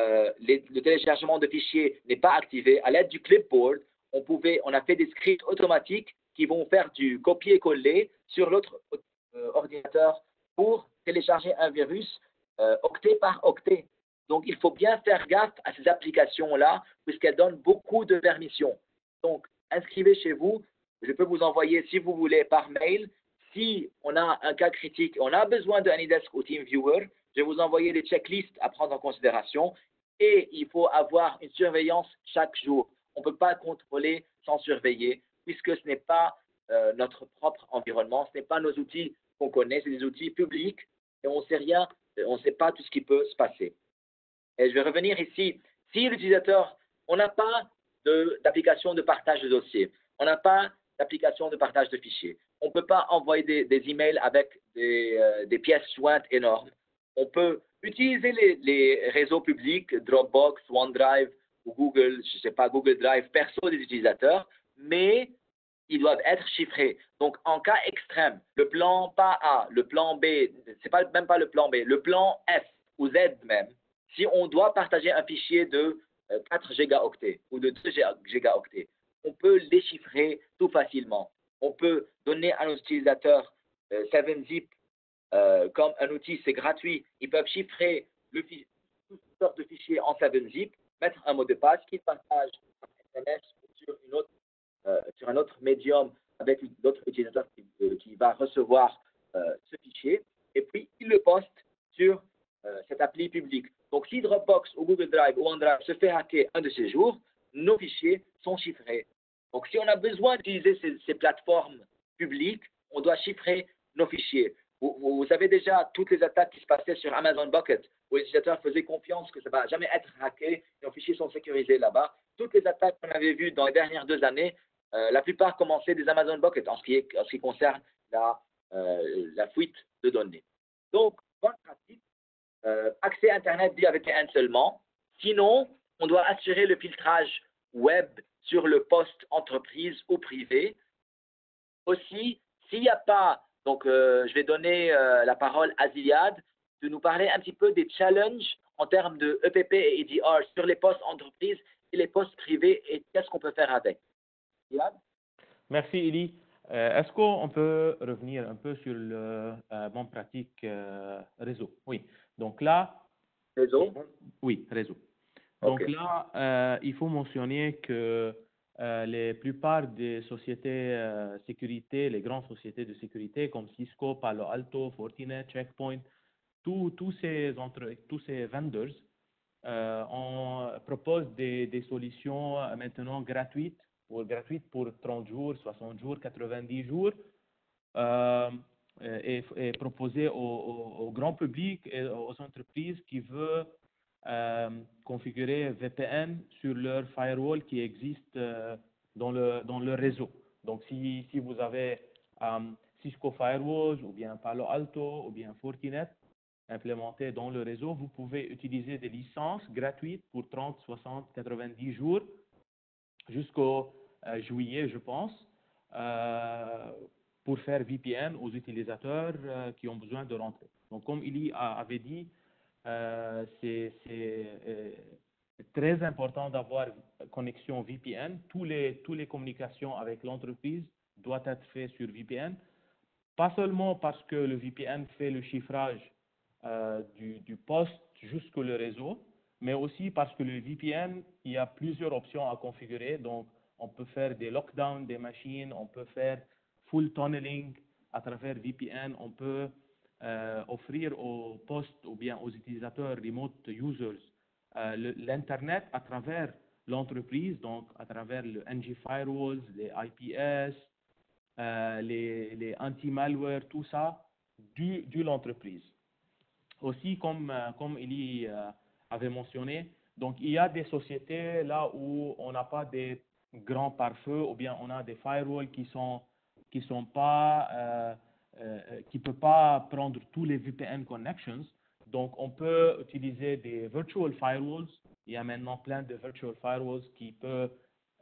le téléchargement de fichiers n'est pas activé, à l'aide du clipboard, on a fait des scripts automatiques qui vont faire du copier-coller sur l'autre ordinateur pour télécharger un virus octet par octet. Donc, il faut bien faire gaffe à ces applications-là puisqu'elles donnent beaucoup de permissions. Donc, inscrivez chez vous. Je peux vous envoyer, si vous voulez, par mail. Si on a un cas critique, on a besoin de AnyDesk ou TeamViewer, je vais vous envoyer des checklists à prendre en considération et il faut avoir une surveillance chaque jour. On ne peut pas contrôler sans surveiller puisque ce n'est pas notre propre environnement. Ce n'est pas nos outils qu'on connaît, c'est des outils publics et on sait rien, on ne sait pas tout ce qui peut se passer. Et je vais revenir ici. Si l'utilisateur, on n'a pas d'application de partage de dossiers, on n'a pas d'application de partage de fichiers, on ne peut pas envoyer des emails avec des pièces jointes énormes. On peut utiliser les réseaux publics, Dropbox, OneDrive ou Google, je ne sais pas, Google Drive, perso des utilisateurs, mais ils doivent être chiffrés. Donc, en cas extrême, le plan pas A, le plan B, c'est même pas le plan B, le plan F ou Z même, si on doit partager un fichier de 4 gigaoctets ou de 2 gigaoctets, on peut les chiffrer tout facilement. On peut donner à nos utilisateurs 7zip comme un outil, c'est gratuit. Ils peuvent chiffrer toutes sortes de fichiers en 7zip, mettre un mot de passe qu'ils partagent par SMS ou sur un autre médium avec d'autres utilisateurs qui va recevoir ce fichier, et puis ils le postent sur cette appli publique. Donc, si Dropbox ou Google Drive ou OneDrive se fait hacker un de ces jours, nos fichiers sont chiffrés. Donc, si on a besoin d'utiliser ces plateformes publiques, on doit chiffrer nos fichiers. Vous savez déjà toutes les attaques qui se passaient sur Amazon Bucket, où les utilisateurs faisaient confiance que ça ne va jamais être hacké et nos fichiers sont sécurisés là-bas. Toutes les attaques qu'on avait vues dans les dernières 2 années, la plupart commençaient des Amazon Bucket en ce qui concerne la fuite de données. Donc, bonne pratique, accès Internet via VPN seulement. Sinon, on doit assurer le filtrage web sur le poste entreprise ou privé. Aussi, s'il n'y a pas, donc je vais donner la parole à Ziad de nous parler un petit peu des challenges en termes de EPP et EDR sur les postes entreprises et les postes privés et qu'est-ce qu'on peut faire avec. Ziad? Merci, Eli. Est-ce qu'on peut revenir un peu sur le bonne pratique réseau? Oui. Donc là, Réseau? oui, réseau. Donc Okay. là, il faut mentionner que les plupart des sociétés sécurité, les grandes sociétés de sécurité comme Cisco, Palo Alto, Fortinet, Checkpoint, tous ces vendors on propose des solutions maintenant gratuites pour 30 jours, 60 jours, 90 jours et proposées au grand public et aux entreprises qui veulent configurer VPN sur leur firewall qui existe dans le réseau. Donc, si vous avez Cisco Firewalls ou bien Palo Alto ou bien Fortinet implémenté dans le réseau, vous pouvez utiliser des licences gratuites pour 30, 60, 90 jours jusqu'au juillet, je pense, pour faire VPN aux utilisateurs qui ont besoin de rentrer. Donc, comme Eli avait dit, c'est très important d'avoir connexion VPN. Toutes les communications avec l'entreprise doivent être faites sur VPN. Pas seulement parce que le VPN fait le chiffrage du poste jusqu'au réseau, mais aussi parce que le VPN, il y a plusieurs options à configurer. Donc, on peut faire des lockdowns des machines, on peut faire full tunneling à travers VPN, on peut offrir aux postes ou bien aux utilisateurs remote users l'Internet à travers l'entreprise, donc à travers le NG Firewalls, les IPS, les anti-malware, tout ça, de l'entreprise. Aussi, comme Eli avait mentionné, donc il y a des sociétés là où on n'a pas des grands pare-feux ou bien on a des firewalls qui peuvent pas prendre tous les VPN connections. Donc, on peut utiliser des virtual firewalls. Il y a maintenant plein de virtual firewalls qui peuvent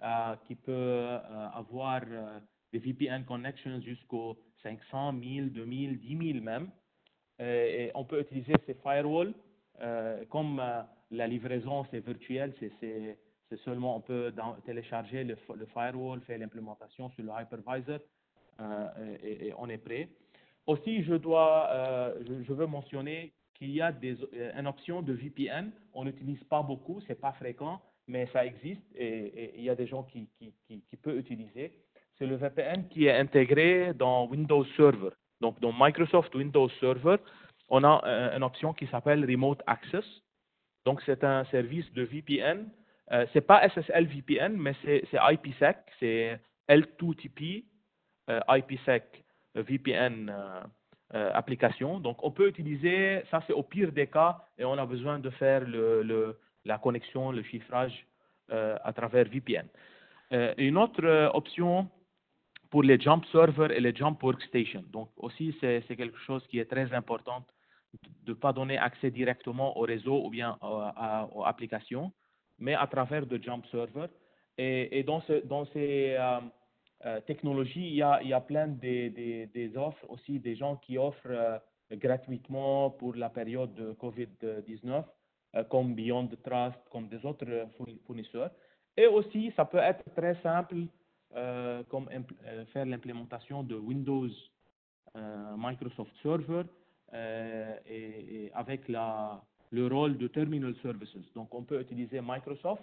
avoir des VPN connections jusqu'aux 500, 1000, 2000, 10 000 même. Et on peut utiliser ces firewalls comme la livraison, c'est virtuel, c'est seulement on peut télécharger le firewall, faire l'implémentation sur le hypervisor et on est prêt. Aussi, je veux mentionner qu'il y a une option de VPN. On n'utilise pas beaucoup, c'est pas fréquent, mais ça existe et il y a des gens qui peuvent utiliser. C'est le VPN qui est intégré dans Windows Server. Donc, dans Microsoft Windows Server, on a une option qui s'appelle Remote Access. Donc, c'est un service de VPN. C'est pas SSL VPN, mais c'est IPsec, c'est L2TP. IPsec VPN application. Donc, on peut utiliser, ça c'est au pire des cas, et on a besoin de faire la connexion, le chiffrage à travers VPN. Une autre option pour les jump servers et les jump workstations. Donc, aussi, c'est quelque chose qui est très important de ne pas donner accès directement au réseau ou bien aux applications, mais à travers de jump servers. Et dans ces technologies, il y a plein des offres aussi, des gens qui offrent gratuitement pour la période de COVID-19, comme Beyond Trust, comme des autres fournisseurs. Et aussi, ça peut être très simple, comme faire l'implémentation de Windows Microsoft Server et avec le rôle de Terminal Services. Donc, on peut utiliser Microsoft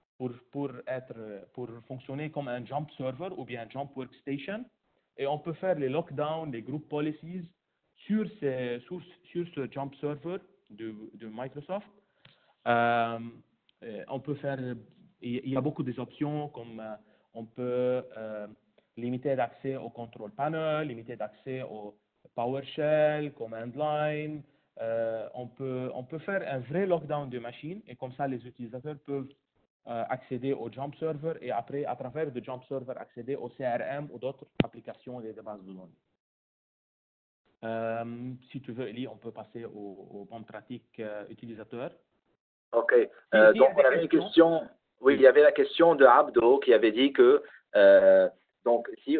pour fonctionner comme un jump server ou bien un jump workstation, et on peut faire les lockdowns, les group policies sur ce jump server de Microsoft. On peut faire, il y a beaucoup des options comme on peut limiter l'accès au control panel, limiter l'accès au PowerShell, command line. On peut faire un vrai lockdown de machine, et comme ça les utilisateurs peuvent accéder au jump server et après, à travers le jump server, accéder au CRM ou d'autres applications et des bases de données. Si tu veux, Eli, on peut passer aux bonnes pratiques utilisateurs. OK. Donc, on avait une question. Oui, il y avait la question de Abdo qui avait dit que donc, si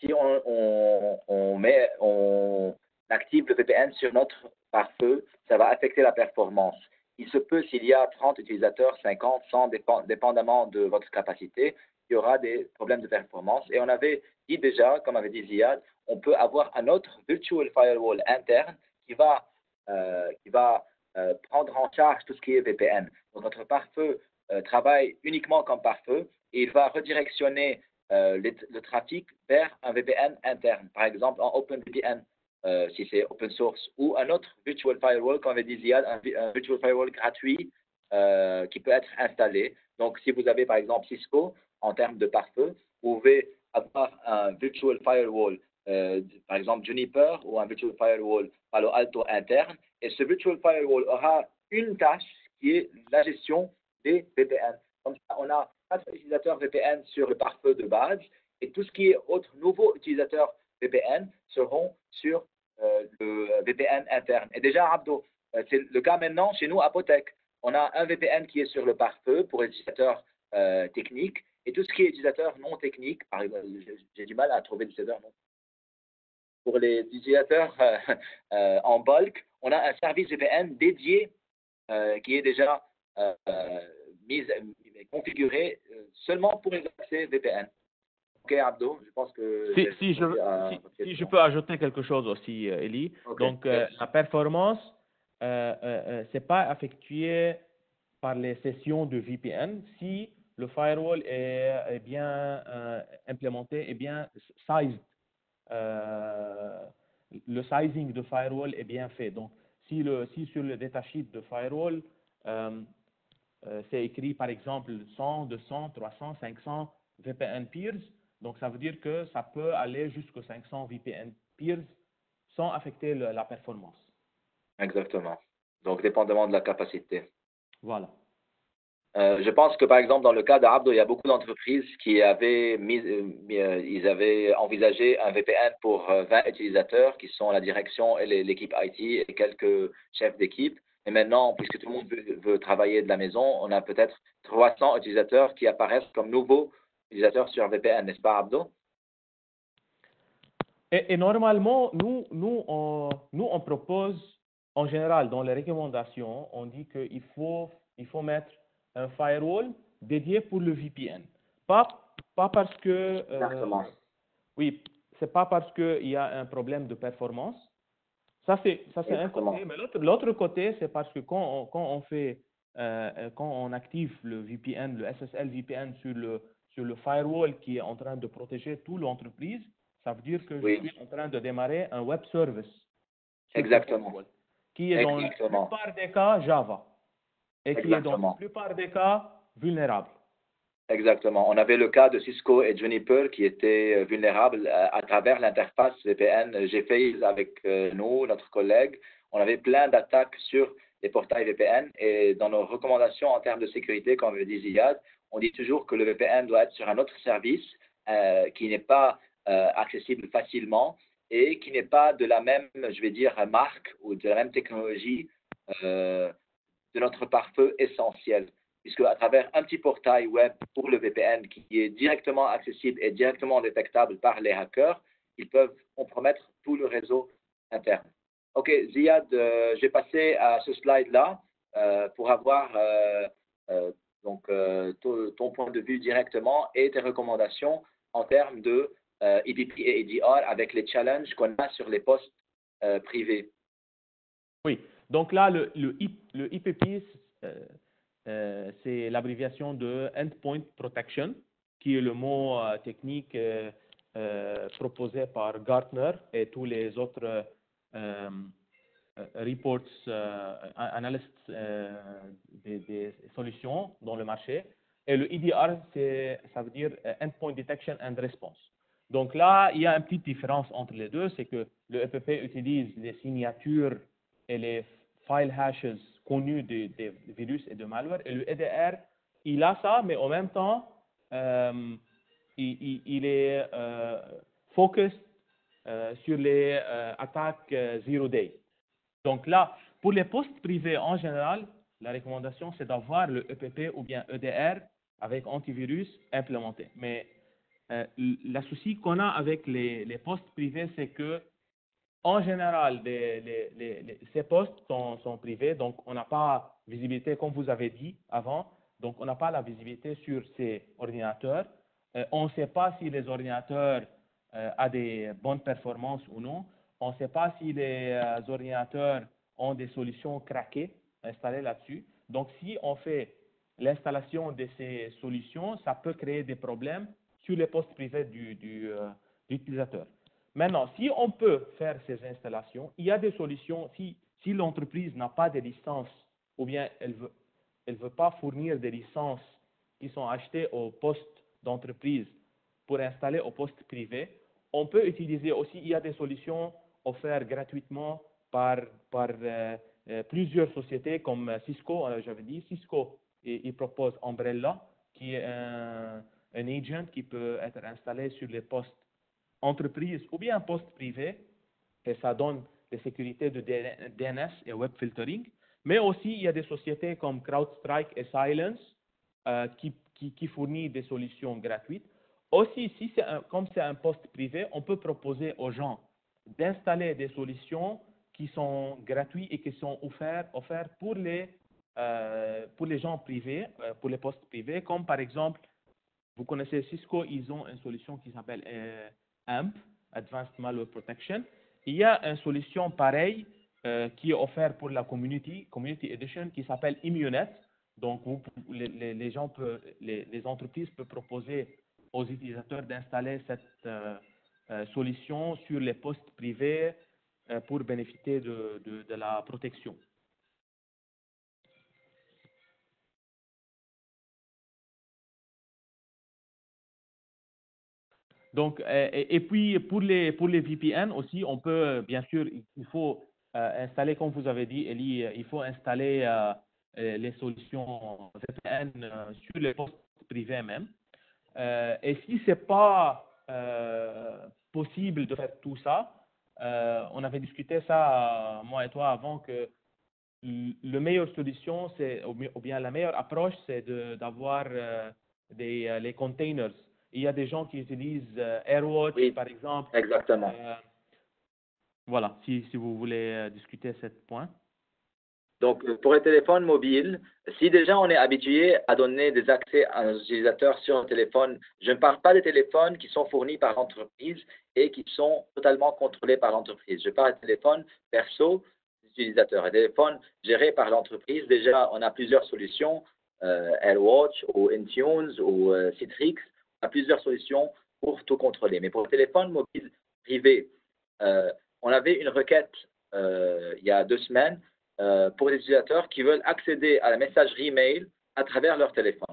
on active le VPN sur notre pare-feu, ça va affecter la performance. Il se peut, s'il y a 30 utilisateurs, 50, 100, dépendamment de votre capacité, il y aura des problèmes de performance. Et on avait dit déjà, comme avait dit Ziad, on peut avoir un autre virtual firewall interne qui va prendre en charge tout ce qui est VPN. Donc, notre pare-feu travaille uniquement comme pare-feu et il va redirectionner le trafic vers un VPN interne, par exemple en OpenVPN, si c'est open source, ou un autre virtual firewall, comme avait dit Ziad, un virtual firewall gratuit qui peut être installé. Donc, si vous avez par exemple Cisco en termes de pare-feu, vous pouvez avoir un virtual firewall, par exemple Juniper, ou un virtual firewall Palo Alto interne, et ce virtual firewall aura une tâche qui est la gestion des VPN. Comme ça, on a 4 utilisateurs VPN sur le pare-feu de base, et tout ce qui est autres nouveaux utilisateurs VPN seront sur le VPN interne. Et déjà, Abdo, c'est le cas maintenant chez nous à Apotec. On a un VPN qui est sur le pare-feu pour les utilisateurs techniques, et tout ce qui est utilisateur non technique, par exemple, j'ai du mal à trouver l'utilisateur non. Pour les utilisateurs en bulk, on a un service VPN dédié qui est déjà configuré seulement pour les accès VPN. Ok, Abdo, je pense que... Si je peux ajouter quelque chose aussi, Eli. Okay. Donc, la performance, c'est pas effectué par les sessions de VPN si le firewall est bien implémenté et bien sized. Le sizing de firewall est bien fait. Donc, si sur le datasheet de firewall, c'est écrit par exemple 100, 200, 300, 500 VPN peers, donc ça veut dire que ça peut aller jusqu'aux 500 VPN peers sans affecter la performance. Exactement. Donc, dépendamment de la capacité. Voilà. Je pense que, par exemple, dans le cas d'Abdo, il y a beaucoup d'entreprises qui avaient ils avaient envisagé un VPN pour 20 utilisateurs qui sont la direction et l'équipe IT et quelques chefs d'équipe. Et maintenant, puisque tout le monde veut travailler de la maison, on a peut-être 300 utilisateurs qui apparaissent comme nouveaux utilisateurs sur VPN, n'est-ce pas, Abdo? Et normalement, nous, on propose, en général, dans les recommandations, on dit qu'il faut mettre un firewall dédié pour le VPN. Pas parce que... Exactement. Oui, c'est pas parce qu'il y a un problème de performance. Ça, c'est un côté. Mais l'autre côté, c'est parce que quand on active le VPN, le SSL VPN sur le firewall qui est en train de protéger toute l'entreprise, ça veut dire que je suis en train de démarrer un web service. Exactement. Qui est dans la plupart des cas Java. Et qui est dans la plupart des cas vulnérable. Exactement. On avait le cas de Cisco et Juniper qui étaient vulnérables à travers l'interface VPN. GFace avec nous, notre collègue, on avait plein d'attaques sur les portails VPN et dans nos recommandations en termes de sécurité, comme le dit Ziad, on dit toujours que le VPN doit être sur un autre service qui n'est pas accessible facilement et qui n'est pas de la même, je vais dire, marque ou de la même technologie de notre pare-feu essentiel. Puisque à travers un petit portail web pour le VPN qui est directement accessible et directement détectable par les hackers, ils peuvent compromettre tout le réseau interne. OK, Ziad, j'ai passé à ce slide-là pour avoir ton point de vue directement et tes recommandations en termes de EDP et EDR avec les challenges qu'on a sur les postes privés. Oui, donc là, le IPP, c'est l'abréviation de Endpoint Protection, qui est le mot technique proposé par Gartner et tous les autres reports, analystes des solutions dans le marché. Et le EDR, ça veut dire Endpoint Detection and Response. Donc là, il y a une petite différence entre les deux, c'est que le EPP utilise les signatures et les file hashes connus des virus et de malware. Et le EDR, il a ça, mais en même temps, il est focus sur les attaques zero day. Donc là, pour les postes privés en général, la recommandation, c'est d'avoir le EPP ou bien EDR avec antivirus implémenté. Mais le souci qu'on a avec les postes privés, c'est que en général, ces postes sont privés, donc on n'a pas visibilité, comme vous avez dit avant, donc on n'a pas la visibilité sur ces ordinateurs. On ne sait pas si les ordinateurs ont des bonnes performances ou non. On ne sait pas si les ordinateurs ont des solutions craquées installées là-dessus. Donc, si on fait l'installation de ces solutions, ça peut créer des problèmes sur les postes privés de l'utilisateur. Maintenant, si on peut faire ces installations, il y a des solutions. Si l'entreprise n'a pas de licences ou bien elle veut pas fournir des licences qui sont achetées au poste d'entreprise pour installer au poste privé, on peut utiliser aussi, il y a des solutions offertes gratuitement par plusieurs sociétés comme Cisco, j'avais dit. Cisco, il propose Umbrella, qui est un agent qui peut être installé sur les postes entreprise ou bien poste privé, et ça donne des sécurités de DNS et web filtering. Mais aussi, il y a des sociétés comme CrowdStrike et Silence qui fournissent des solutions gratuites. Aussi, comme c'est un poste privé, on peut proposer aux gens d'installer des solutions qui sont gratuites et qui sont offertes pour les gens privés, pour les postes privés, comme par exemple, vous connaissez Cisco, ils ont une solution qui s'appelle AMP, Advanced Malware Protection. Il y a une solution pareille qui est offerte pour la Community Edition qui s'appelle Immunet. Donc, les entreprises peuvent proposer aux utilisateurs d'installer cette solution sur les postes privés pour bénéficier de la protection. Donc, et puis pour les VPN aussi, on peut, bien sûr, il faut installer, comme vous avez dit, Elie, il faut installer les solutions VPN sur les postes privés même. Et si ce n'est pas possible de faire tout ça, on avait discuté ça, moi et toi, avant, que la meilleure solution, ou bien la meilleure approche, c'est d'avoir les containers. Il y a des gens qui utilisent AirWatch, Oui, par exemple. exactement. Voilà, si vous voulez discuter ce point. Donc, pour les téléphones mobiles, si déjà on est habitué à donner des accès à nos utilisateurs sur un téléphone, je ne parle pas des téléphones qui sont fournis par l'entreprise et qui sont totalement contrôlés par l'entreprise. Je parle des téléphones perso des utilisateurs. Les téléphones gérés par l'entreprise, déjà, on a plusieurs solutions, AirWatch ou Intune ou Citrix. On a plusieurs solutions pour tout contrôler. Mais pour le téléphone mobile privé, on avait une requête il y a 2 semaines pour les utilisateurs qui veulent accéder à la messagerie mail à travers leur téléphone.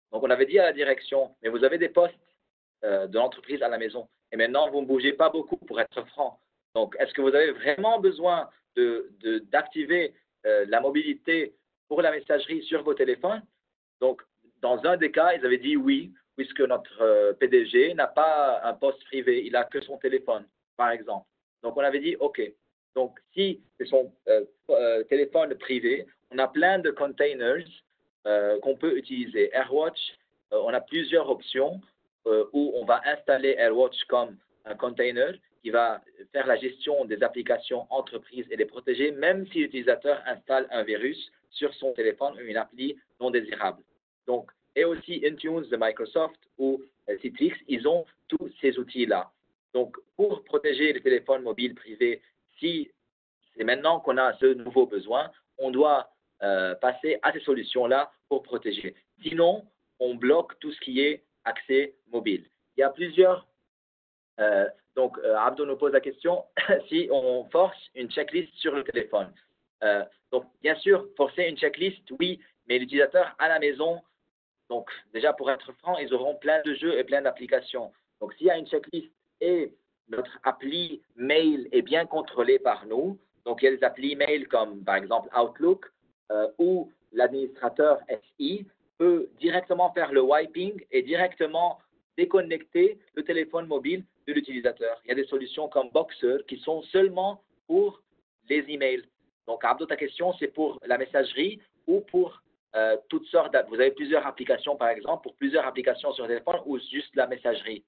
Donc, on avait dit à la direction, mais vous avez des postes de l'entreprise à la maison. Et maintenant, vous ne bougez pas beaucoup, pour être franc. Donc, est-ce que vous avez vraiment besoin d'activer la mobilité pour la messagerie sur vos téléphones? Donc, dans un des cas, ils avaient dit oui, puisque notre PDG n'a pas un poste privé, il n'a que son téléphone, par exemple. Donc, on avait dit OK. Donc, si c'est son téléphone privé, on a plein de containers qu'on peut utiliser. AirWatch, on a plusieurs options où on va installer AirWatch comme un container qui va faire la gestion des applications entreprises et les protéger, même si l'utilisateur installe un virus sur son téléphone ou une appli non désirable. Donc, et aussi Intune de Microsoft ou Citrix, ils ont tous ces outils-là. Donc, pour protéger les téléphones mobiles privés, si c'est maintenant qu'on a ce nouveau besoin, on doit passer à ces solutions-là pour protéger. Sinon, on bloque tout ce qui est accès mobile. Il y a plusieurs. Donc, Abdo nous pose la question si on force une checklist sur le téléphone. Donc, bien sûr, forcer une checklist, oui, mais l'utilisateur à la maison, donc déjà pour être franc, ils auront plein de jeux et plein d'applications. Donc, s'il y a une checklist et notre appli mail est bien contrôlée par nous, donc il y a des applis mail comme par exemple Outlook où l'administrateur SI peut directement faire le wiping et directement déconnecter le téléphone mobile de l'utilisateur. Il y a des solutions comme Boxer qui sont seulement pour les emails. Donc, Abdo, ta question, c'est pour la messagerie ou pour toutes sortes Vous avez plusieurs applications, par exemple, pour plusieurs applications sur le téléphone ou juste la messagerie?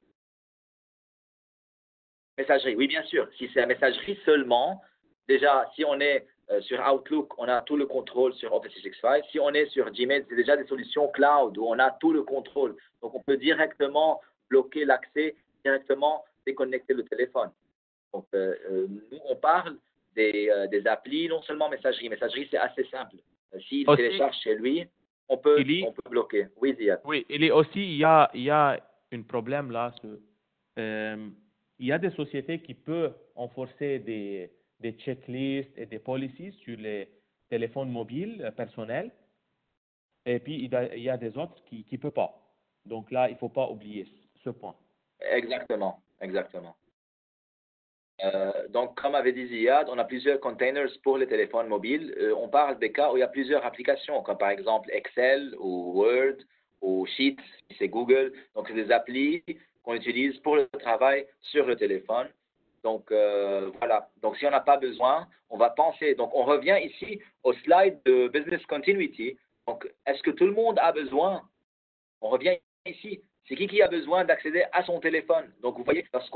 Messagerie, oui, bien sûr. Si c'est la messagerie seulement, déjà, si on est sur Outlook, on a tout le contrôle sur Office 365. Si on est sur Gmail, c'est déjà des solutions cloud où on a tout le contrôle. Donc, on peut directement bloquer l'accès, directement déconnecter le téléphone. Donc, nous, on parle des applis, non seulement messagerie. Messagerie, c'est assez simple. S'il télécharge chez lui, on peut bloquer. Oui, Ziad. Oui, il est aussi, il y a un problème là. Il y a des sociétés qui peuvent enforcer des checklists et des policies sur les téléphones mobiles personnels. Et puis, il y a des autres qui ne peuvent pas. Donc là, il ne faut pas oublier ce point. Exactement, exactement. Donc, comme avait dit Ziad, on a plusieurs containers pour les téléphones mobiles. On parle des cas où il y a plusieurs applications, comme par exemple Excel ou Word ou Sheets, si c'est Google. Donc, c'est des applis qu'on utilise pour le travail sur le téléphone. Donc, voilà. Donc, si on n'a pas besoin, on va penser. Donc, on revient ici au slide de Business Continuity. Donc, est-ce que tout le monde a besoin? On revient ici. C'est qui a besoin d'accéder à son téléphone? Donc, vous voyez, parce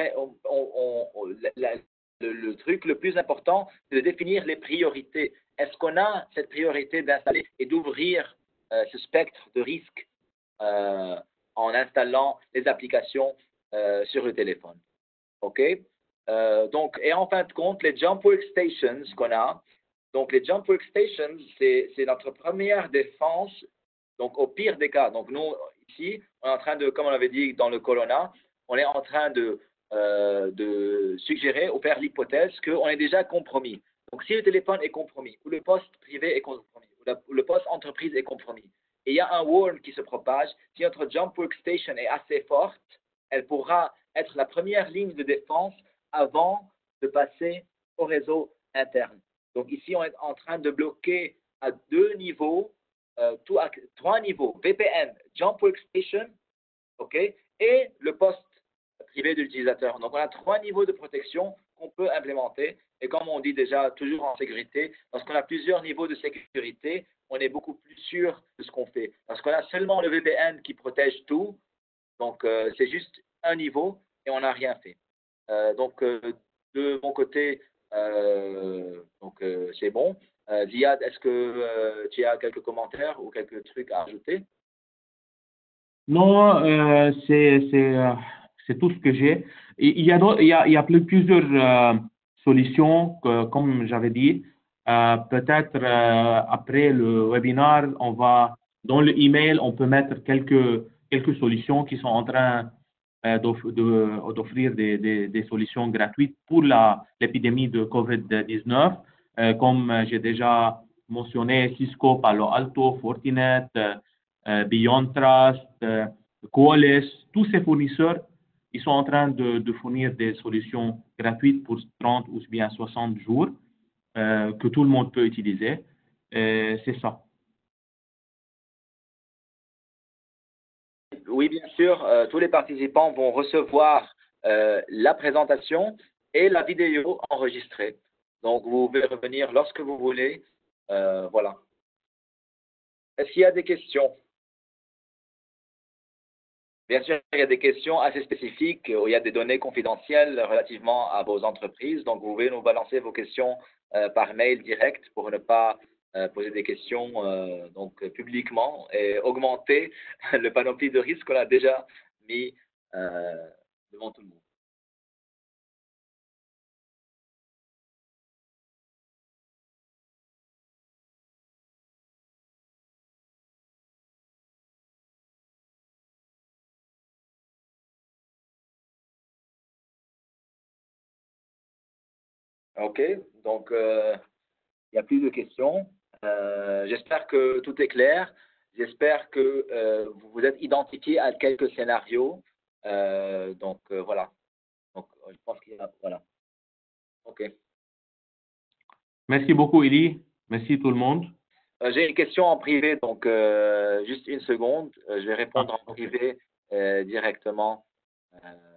le truc le plus important, c'est de définir les priorités. Est-ce qu'on a cette priorité d'installer et d'ouvrir ce spectre de risque en installant les applications sur le téléphone? OK? Donc, et en fin de compte, les Jump Workstations qu'on a, donc les Jump Workstations, c'est notre première défense, donc au pire des cas. Donc, nous, ici, on est en train de, comme on l'avait dit dans le Colonna, on est en train de suggérer ou faire l'hypothèse qu'on est déjà compromis. Donc, si le téléphone est compromis, ou le poste privé est compromis, ou le poste entreprise est compromis, et il y a un worm qui se propage, si notre Jump Workstation est assez forte, elle pourra être la première ligne de défense avant de passer au réseau interne. Donc, ici, on est en train de bloquer à 2 niveaux, 3 niveaux, VPN, Jump Workstation, OK, et le poste privé de l'utilisateur. Donc, on a 3 niveaux de protection qu'on peut implémenter. Et comme on dit déjà, toujours en sécurité, lorsqu'on a plusieurs niveaux de sécurité, on est beaucoup plus sûr de ce qu'on fait. Parce qu'on a seulement le VPN qui protège tout. Donc, c'est juste un niveau et on n'a rien fait. Donc, de mon côté, c'est bon. Ziad, est-ce que tu as quelques commentaires ou quelques trucs à ajouter? Non, c'est tout ce que j'ai. Il y a plusieurs solutions, comme j'avais dit. Peut-être après le webinaire, dans le email, on peut mettre quelques solutions qui sont en train d'offrir des solutions gratuites pour l'épidémie de COVID-19. Comme j'ai déjà mentionné, Cisco, Palo Alto, Fortinet, Beyond Trust, Qualys, tous ces fournisseurs, ils sont en train de fournir des solutions gratuites pour 30 ou bien 60 jours que tout le monde peut utiliser. C'est ça. Oui, bien sûr, tous les participants vont recevoir la présentation et la vidéo enregistrée. Donc, vous pouvez revenir lorsque vous voulez. Voilà. Est-ce qu'il y a des questions? Bien sûr, il y a des questions assez spécifiques où il y a des données confidentielles relativement à vos entreprises. Donc, vous pouvez nous balancer vos questions par mail direct pour ne pas poser des questions publiquement et augmenter le panoplie de risques qu'on a déjà mis devant tout le monde. OK, donc il n'y a plus de questions. J'espère que tout est clair. J'espère que vous vous êtes identifié à quelques scénarios. Voilà. Donc, je pense qu'il y a, voilà. OK. Merci beaucoup, Eli. Merci tout le monde. J'ai une question en privé, donc juste une seconde. Je vais répondre en privé directement.